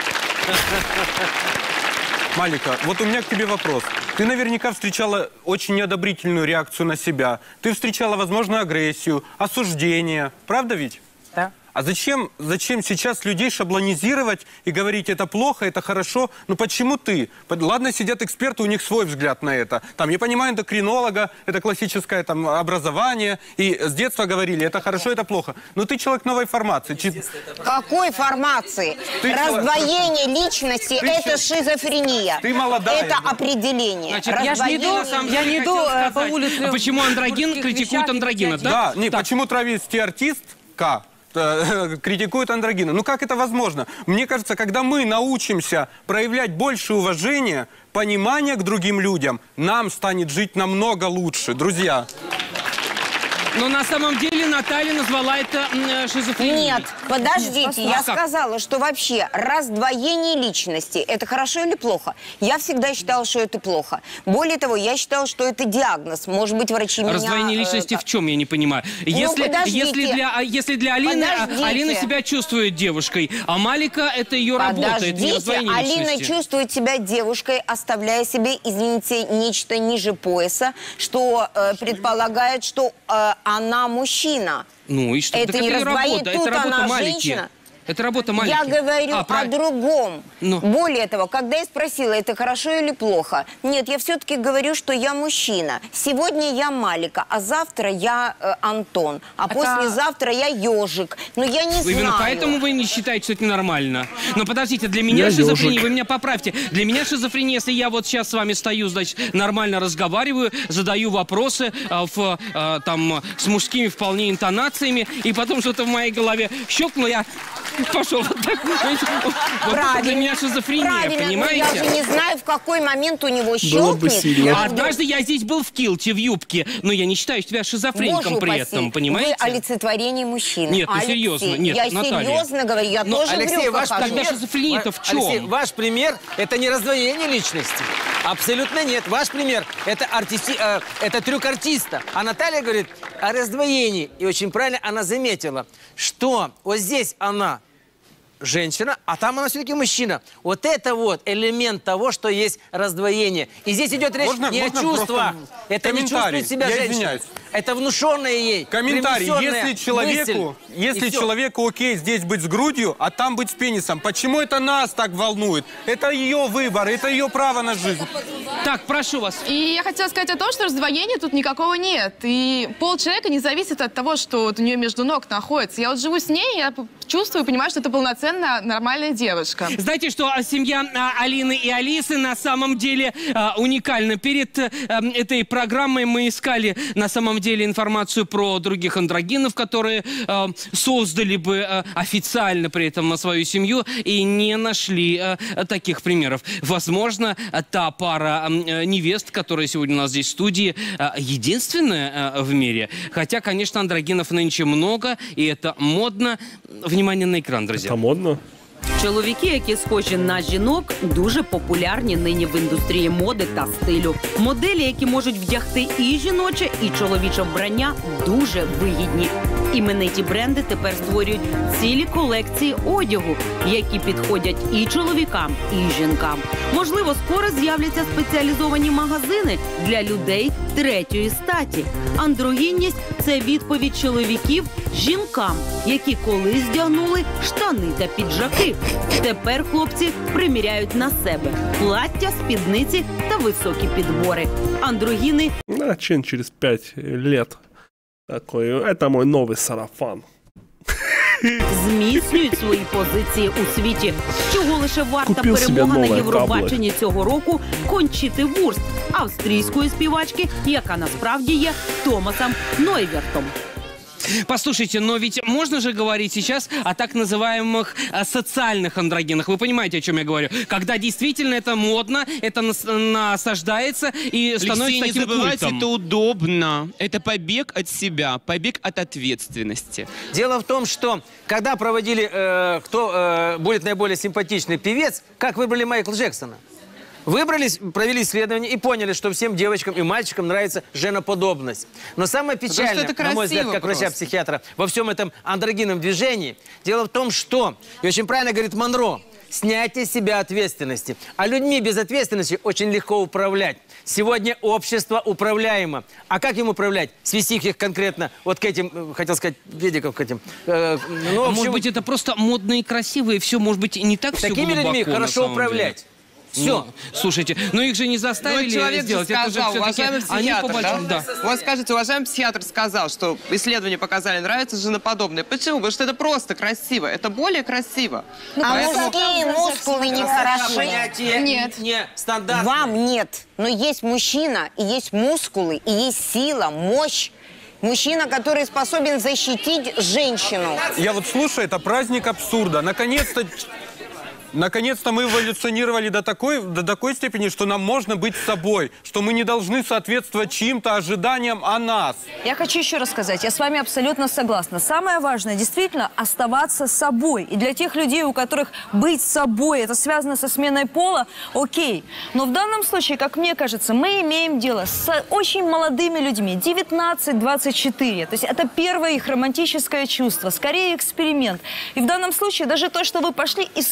S14: Малика, вот у меня к тебе вопрос. Ты наверняка встречала очень неодобрительную реакцию на себя. Ты встречала, возможно, агрессию, осуждение. Правда ведь?
S17: Да.
S14: А зачем, зачем сейчас людей шаблонизировать и говорить, это плохо, это хорошо? Ну почему ты? Под- Ладно, сидят эксперты, у них свой взгляд на это. Там, я понимаю, эндокринолога, это классическое там образование. И с детства говорили, это хорошо, это плохо. Но ты человек новой формации. Чи-
S15: Какой формации?
S14: Ты
S15: Раздвоение личности –
S14: Ты
S15: это
S14: чё?
S15: шизофрения.
S14: Ты молодая.
S15: Это определение.
S2: Значит, я же не иду, на самом
S17: я
S2: деле,
S17: не иду,
S2: хотел
S17: э, по
S2: сказать,
S17: улице
S2: а почему
S17: в
S2: андрогин
S17: мужских
S2: критикует
S17: вещах и
S2: андрогина,
S17: пять-
S2: да?
S14: Да, нет,
S2: Так.
S14: почему травести-артистка э, критикует андрогина? Ну как это возможно? Мне кажется, когда мы научимся проявлять больше уважения, понимания к другим людям, нам станет жить намного лучше, друзья.
S2: Но на самом деле Наталья назвала это м, шизофренией.
S15: Нет, подождите, я
S2: А как?
S15: сказала, что вообще раздвоение личности – это хорошо или плохо? Я всегда считала, что это плохо. Более того, я считала, что это диагноз. Может быть, врачи меня...
S2: Раздвоение
S15: э,
S2: личности
S15: как-
S2: в чем, я не понимаю. Если,
S15: подождите.
S2: если, для, а если для Алины, а,
S15: Подождите.
S2: Алина себя чувствует девушкой, а Малика это ее работа, это не
S15: Подождите,
S2: раздвоение
S15: Алина
S2: личности.
S15: чувствует себя девушкой, оставляя себе, извините, нечто ниже пояса, что э, предполагает, что э, она мужчина.
S2: Ну и что?
S15: Это
S2: Так
S15: не
S2: ее
S15: раздвоение.
S2: работа,
S15: Тут
S2: это работа
S15: она
S2: Малики.
S15: женщина.
S2: Это работа Малики.
S15: Я говорю
S2: а,
S15: о
S2: про...
S15: другом.
S2: Ну.
S15: Более того, когда я спросила, это хорошо или плохо, нет, я все-таки говорю, что я мужчина. Сегодня я Малика, а завтра я э, Антон, а это... послезавтра я ежик. Но я не знаю.
S2: Именно поэтому вы не считаете, что это ненормально. Но подождите, для меня я шизофрения, ежик. Вы меня поправьте. Для меня шизофрения, если я вот сейчас с вами стою, значит, нормально разговариваю, задаю вопросы э, в, э, там, с мужскими вполне интонациями, и потом что-то в моей голове щелкнуло, я... Пошел вот так. Вот это для меня шизофрения,
S15: правильно,
S2: понимаете?
S15: Но я же не знаю, в какой момент у него щелкнет.
S2: А однажды я здесь был в килте, в юбке, но я не считаю себя шизофреником при этом, понимаете?
S15: Вы олицетворение мужчины.
S2: Нет, ну серьезно, нет,
S15: я
S2: Наталья.
S15: серьезно говорю, я
S5: но,
S15: тоже
S5: Алексей,
S15: в
S5: ваш
S15: пример,
S2: шизофрения-то в чем?
S5: Алексей, ваш пример – это не раздвоение личности. Абсолютно нет. Ваш пример – это, артисти... э, это трюк артиста. А Наталья говорит о раздвоении. И очень правильно она заметила, что вот здесь она женщина, а там она все-таки мужчина. Вот это вот элемент того, что есть раздвоение. И здесь идет речь можно, не можно о чувствах. Это не чувствует себя
S14: я
S5: женщина.
S14: Извиняюсь.
S5: Это внушенное ей.
S14: Комментарий. Если человеку,
S5: мысль,
S14: если человеку окей здесь быть с грудью, а там быть с пенисом, почему это нас так волнует? Это ее выбор, это ее право на жизнь.
S2: Так, прошу вас.
S6: И я хотела сказать о том, что раздвоения тут никакого нет. И пол человека не зависит от того, что вот у нее между ног находится. Я вот живу с ней, я чувствую и понимаю, что это полноценная, нормальная девушка.
S2: Знаете, что семья а, Алины и Алисы на самом деле а, уникальна. Перед а, этой программой мы искали на самом деле информацию про других андрогинов, которые а, создали бы а, официально при этом свою семью, и не нашли а, таких примеров. Возможно, та пара а, невест, которая сегодня у нас здесь в студии, а, единственная а, в мире. Хотя, конечно, андрогинов нынче много, и это модно. Внимание на екран, друзі.
S1: Це модно.
S7: Чоловіки, які схожі на жінок, дуже популярні нині в індустрії моди та стилю. Моделі, які можуть вдягти і жіноче, і чоловіче вбрання, дуже вигідні. Імениті бренди тепер створюють цілі колекції одягу, які підходять і чоловікам, і жінкам. Можливо, скоро з'являться спеціалізовані магазини для людей третьої статі. Андрогінність – це відповідь чоловіків жінкам, які колись вдягнули штани та піджаки. Тепер хлопці приміряють на себе плаття, спідниці та високі підбори. Андрогіни...
S1: Начин через пять лет. Такой, это мой новый сарафан.
S7: Зміцнюють свої позиції у світі. Чого лише варта перемога на Євробаченні цього року Кончіти Вурст, австрійської співачки, яка насправді є Томасом Нойвертом.
S2: Послушайте, но ведь можно же говорить сейчас о так называемых а, социальных андрогинах. Вы понимаете, о чем я говорю? Когда действительно это модно, это нас, насаждается и становится
S4: Алексей,
S2: таким
S4: не забывайте,
S2: культом.
S4: это удобно. Это побег от себя, побег от ответственности.
S5: Дело в том, что когда проводили, э, кто э, будет наиболее симпатичный певец, как выбрали Майкла Джексона? Выбрались, провели исследование и поняли, что всем девочкам и мальчикам нравится женоподобность. Но самое печальное, на мой взгляд, как врача-психиатра, во всем этом андрогинном движении, дело в том, что, и очень правильно говорит Монро, снятие с себя ответственности. А людьми без ответственности очень легко управлять. Сегодня общество управляемо. А как им управлять? Свести их конкретно вот к этим, хотел сказать, ведиков к этим. Э, ну,
S2: а
S5: общем,
S2: может быть, это просто модно и красиво, и все, может быть, не так все
S5: такими
S2: глубоко,
S5: людьми хорошо управлять.
S2: Деле.
S5: Все.
S2: Ну, слушайте, но их же не заставили
S3: ну, человек
S2: сделать.
S3: Же сказал,
S2: это же
S3: уважаемый психиатр,
S2: они по
S3: да?
S2: да?
S3: Вот скажите, уважаемый психиатр сказал, что исследования показали, нравится женоподобное. Почему? Потому что это просто красиво, это более красиво.
S15: Ну, а
S3: поэтому...
S15: мужские мускулы не хороши?
S5: Нет. Не стандарт.
S15: Вам нет. Но есть мужчина, и есть мускулы, и есть сила, мощь. Мужчина, который способен защитить женщину.
S14: Я вот слушаю, это праздник абсурда. Наконец-то... Наконец-то мы эволюционировали до такой, до такой степени, что нам можно быть собой, что мы не должны соответствовать чьим-то ожиданиям о нас.
S13: Я хочу еще раз сказать, я с вами абсолютно согласна. Самое важное действительно оставаться собой. И для тех людей, у которых быть собой, это связано со сменой пола, окей. Но в данном случае, как мне кажется, мы имеем дело с очень молодыми людьми, девятнадцать двадцать четыре. То есть это первое их романтическое чувство, скорее эксперимент. И в данном случае даже то, что вы пошли и сразу за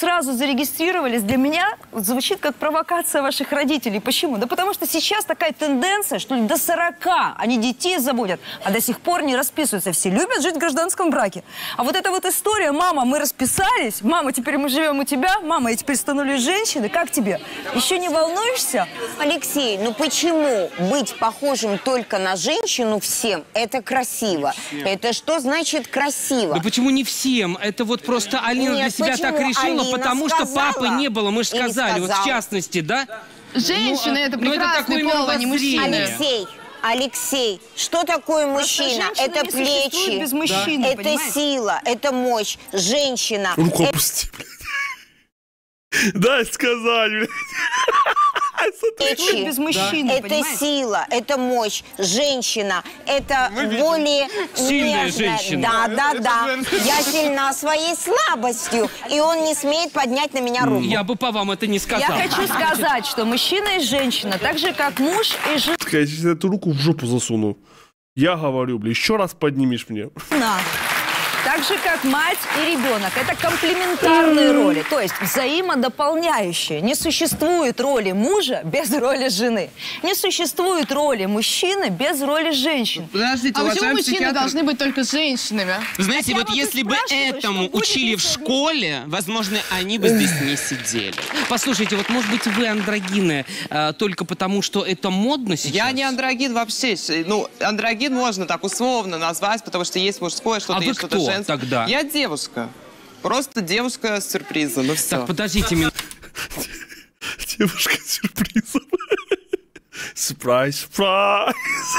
S13: зарегистрировались, для меня звучит как провокация ваших родителей. Почему? Да потому что сейчас такая тенденция, что до сорока они детей заводят, а до сих пор не расписываются. Все любят жить в гражданском браке. А вот эта вот история: мама, мы расписались, мама, теперь мы живем у тебя, мама, я теперь становлюсь женщиной, как тебе? Еще не волнуешься?
S15: Алексей, ну почему быть похожим только на женщину всем – это красиво? Это что значит красиво?
S2: Да почему не всем? Это вот просто Алина
S15: Нет,
S2: для себя
S15: почему?
S2: так решила,
S15: Алина
S2: потому
S15: сказала.
S2: что папы не было. Мы же
S15: Или
S2: сказали, вот в
S15: сказал.
S2: частности, да?
S6: Женщины
S2: Ну,
S6: это
S2: ну, это
S6: прекрасный
S2: такое
S6: пол, а не мужчины.
S15: Алексей, Алексей, что такое мужчина?
S13: женщина
S15: Это
S13: не существует
S15: плечи,
S13: без мужчины,
S15: это
S13: понимаете?
S15: сила, это мощь. Женщина.
S1: Руку
S15: это-
S1: опусти, блядь. Дай сказать, блядь.
S15: Плечи.
S13: без мужчины,
S15: Это
S13: понимаете?
S15: сила, это мощь. Женщина, это более
S2: Сильная
S15: нежная.
S2: женщина.
S15: Да, да, да. Я сильна своей слабостью, и он не смеет поднять на меня руку.
S2: Я бы по вам это не сказал.
S13: Я хочу сказать, что мужчина и женщина, так же как муж и жена,
S1: Я сейчас эту руку в жопу засуну. Я говорю, блядь, еще раз поднимешь мне.
S13: так же как мать и ребенок. Это комплементарные роли, то есть взаимодополняющие. Не существует роли мужа без роли жены. Не существует роли мужчины без роли женщины.
S4: Подождите,
S6: А почему
S4: уважаемый
S6: мужчины
S4: психиатр-
S6: должны быть только женщинами?
S4: Вы знаете, вот если бы этому учили в школе, возможно, они бы здесь не сидели.
S2: Послушайте, вот может быть вы андрогины а, только потому, что это модно сейчас?
S3: Я не андрогин вообще. Ну, андрогин можно так условно назвать, потому что есть мужское что-то,
S2: А вы
S3: есть что-то
S2: кто
S3: женское.
S2: тогда?
S3: Я девушка. Просто девушка с сюрпризом, и все.
S2: Так, подождите минуту.
S1: Девушка с сюрпризом. Сюрприз, сюрприз.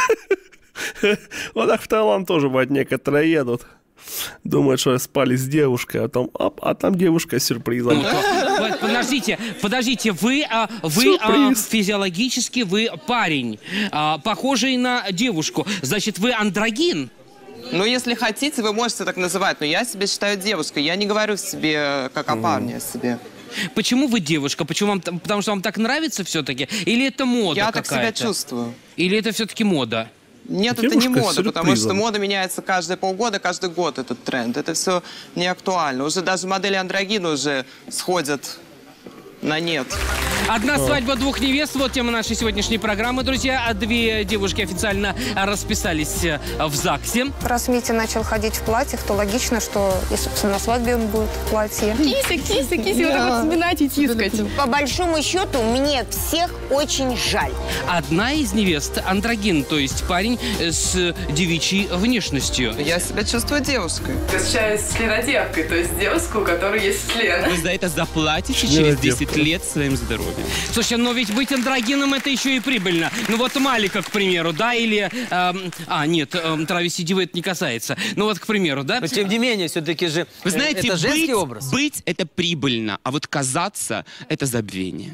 S1: Вот так в Таиланд тоже, бывает, некоторые едут. Думают, что спали с девушкой, а там, а, а там девушка с сюрпризом.
S2: Вот, Подождите, подождите, вы, а, вы а, физиологически вы парень, а, похожий на девушку. Значит, вы андрогин?
S3: Ну, если хотите, вы можете так называть, но я себя считаю девушкой. Я не говорю себе как о парне о себе.
S2: Почему вы девушка? Почему вам, потому что вам так нравится все-таки? Или это мода
S3: Я
S2: какая-то?
S3: так себя чувствую.
S2: Или это все-таки мода?
S3: Нет,
S1: Девушка
S3: это не
S1: с
S3: мода, потому что
S1: сюрпризом.
S3: мода меняется каждые полгода, каждый год этот тренд. Это все не актуально. Уже даже модели андрогина уже сходят на нет.
S2: Одна свадьба двух невест. Вот тема нашей сегодняшней программы, друзья. Две девушки официально расписались в ЗАГСе.
S11: Раз Митя начал ходить в платьях, то логично, что и, собственно, на свадьбе он будет в платье.
S6: Кися, кися, кися, вот так вот вспоминать и тискать.
S15: По большому счету, мне всех очень жаль.
S2: Одна из невест андрогин, то есть парень с девичьей внешностью.
S3: Я себя чувствую девушкой.
S8: Ощущаюсь членодевкой, то есть девушка, у которой есть член.
S4: Вы за это заплатите через десять лет своим здоровьем.
S2: Слушай, но ведь быть андрогином это еще и прибыльно. Ну вот Малика, к примеру, да, или... эм, а, нет, эм, Травести Дивы это не касается. Ну вот, к примеру, да?
S5: Но тем не менее, все-таки же
S4: Вы знаете,
S5: это женский
S4: быть,
S5: образ.
S4: быть это прибыльно, а вот казаться это забвение.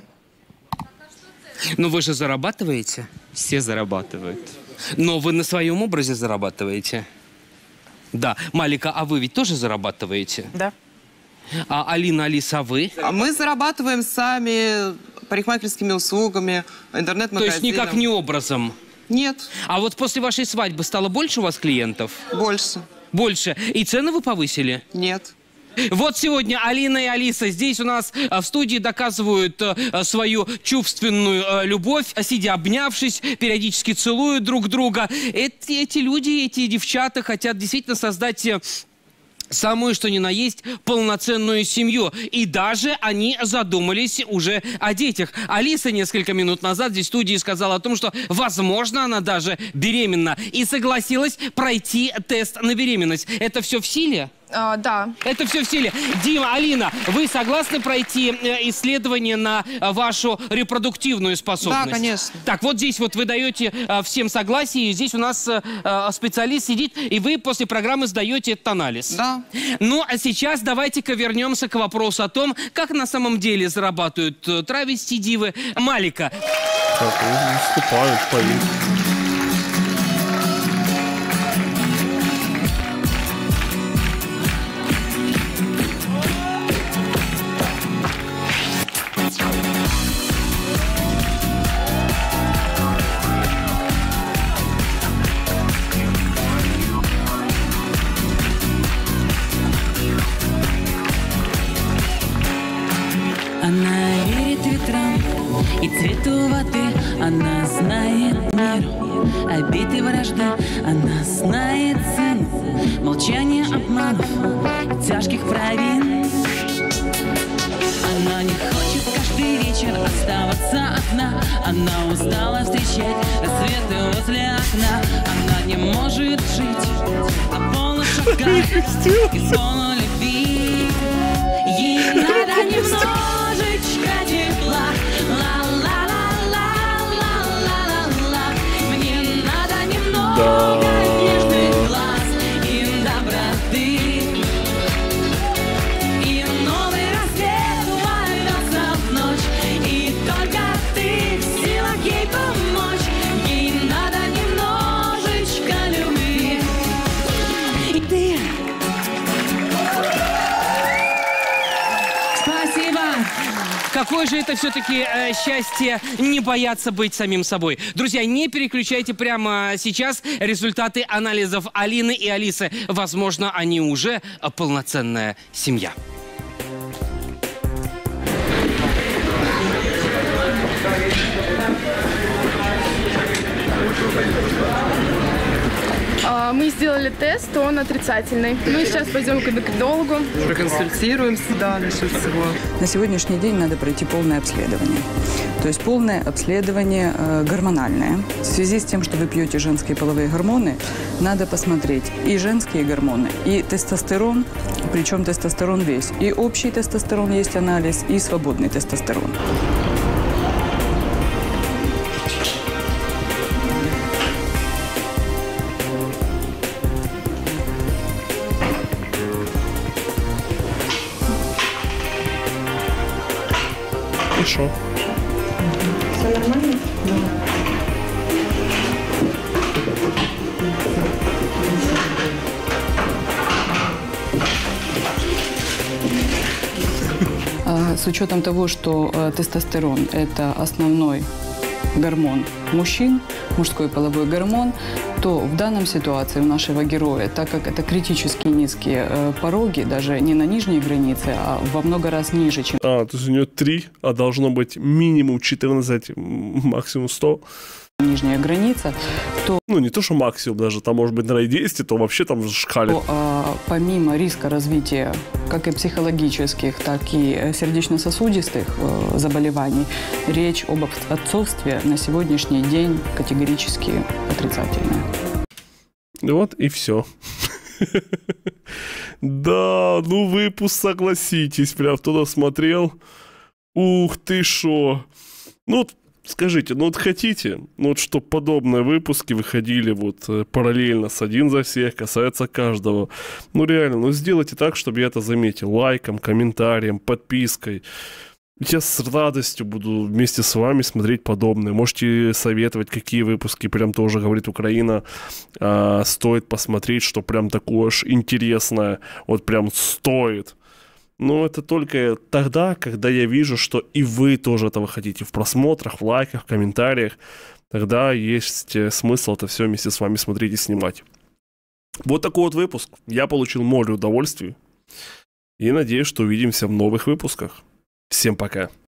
S2: Но вы же зарабатываете.
S4: Все зарабатывают.
S2: Но вы на своем образе зарабатываете. Да. Малика, а вы ведь тоже зарабатываете?
S3: Да.
S2: А Алина, Алиса, а вы?
S3: А мы зарабатываем сами парикмахерскими услугами,
S2: То
S3: интернет-магазином.
S2: есть никак не образом?
S3: Нет.
S2: А вот после вашей свадьбы стало больше у вас клиентов?
S3: Больше.
S2: Больше. И цены вы повысили?
S3: Нет.
S2: Вот сегодня Алина и Алиса здесь у нас а, в студии доказывают а, свою чувственную а, любовь, а, сидя обнявшись, периодически целуют друг друга. Эти, эти люди, эти девчата хотят действительно создать... а, самую, что ни на есть, полноценную семью. И даже они задумались уже о детях. Алиса несколько минут назад здесь в студии сказала о том, что, возможно, она даже беременна. И согласилась пройти тест на беременность. Это все в силе?
S6: А, да.
S2: Это все в силе. Дима, Алина, вы согласны пройти э, исследование на э, вашу репродуктивную способность?
S3: Да, конечно.
S2: Так, вот здесь вот вы даете э, всем согласие, и здесь у нас э, э, специалист сидит, и вы после программы сдаете этот анализ.
S3: Да.
S2: Ну, а сейчас давайте-ка вернемся к вопросу о том, как на самом деле зарабатывают э, травести дивы. Малика.
S1: Так, они выступают, поют.
S20: И цвету воды она знает мир, обиды вражды она знает цену, молчание обманов, тяжких провин. Она не хочет каждый вечер оставаться одна, она устала встречать рассветы возле окна. Она не может жить на полных шагах и полной любви. Ей надо немножечко тепла. Ла-ла-ла-ла-ла-ла-ла-ла. Мне надо немного нежных глаз и доброты. И новый рассвет ворвется в ночь, и только ты в силах ей помочь. Ей надо немножечко любви. И ты.
S2: Спасибо. Какое же это все-таки э, счастье не бояться быть самим собой. Друзья, не переключайте прямо сейчас результаты анализов Алины и Алисы. Возможно, они уже полноценная семья.
S8: А, Мы сделали тест, он отрицательный. Мы сейчас пойдем к эндокринологу.
S21: Проконсультируемся, да, насчет всего. На сегодняшний день надо пройти полное обследование. То есть полное обследование э, гормональное. В связи с тем, что вы пьете женские половые гормоны, надо посмотреть и женские гормоны, и тестостерон, причем тестостерон весь. И общий тестостерон есть анализ, и свободный тестостерон.
S1: Хорошо.
S21: Все нормально? Да. С учетом того, что э, тестостерон – это основной гормон мужчин, мужской половой гормон, то в данном ситуации у нашего героя, так как это критически низкие э, пороги, даже не на нижней границе, а во много раз ниже, чем...
S1: А, то есть у нее три, а должно быть минимум четырнадцать, максимум сто.
S21: Нижняя граница, то...
S1: Ну, не то, что максимум даже, там может быть на десять, то вообще там шкалит.
S21: То, а, помимо риска развития как и психологических, так и сердечно-сосудистых э, заболеваний, речь об отцовстве на сегодняшний день категорически отрицательная.
S1: Вот и все. Да, ну выпуск, согласитесь, прям кто-то смотрел. Ух ты шо. Ну, скажите, ну вот хотите, ну вот чтобы подобные выпуски выходили вот параллельно с «Один за всех», касается каждого. Ну реально, ну сделайте так, чтобы я это заметил. Лайком, комментарием, подпиской. Я с радостью буду вместе с вами смотреть подобное. Можете советовать, какие выпуски, прям тоже говорит Украина, а, стоит посмотреть, что прям такое аж интересное, вот прям стоит. Но это только тогда, когда я вижу, что и вы тоже этого хотите. В просмотрах, в лайках, в комментариях. Тогда есть смысл это все вместе с вами смотреть и снимать. Вот такой вот выпуск. Я получил море удовольствий. И надеюсь, что увидимся в новых выпусках. Всем пока.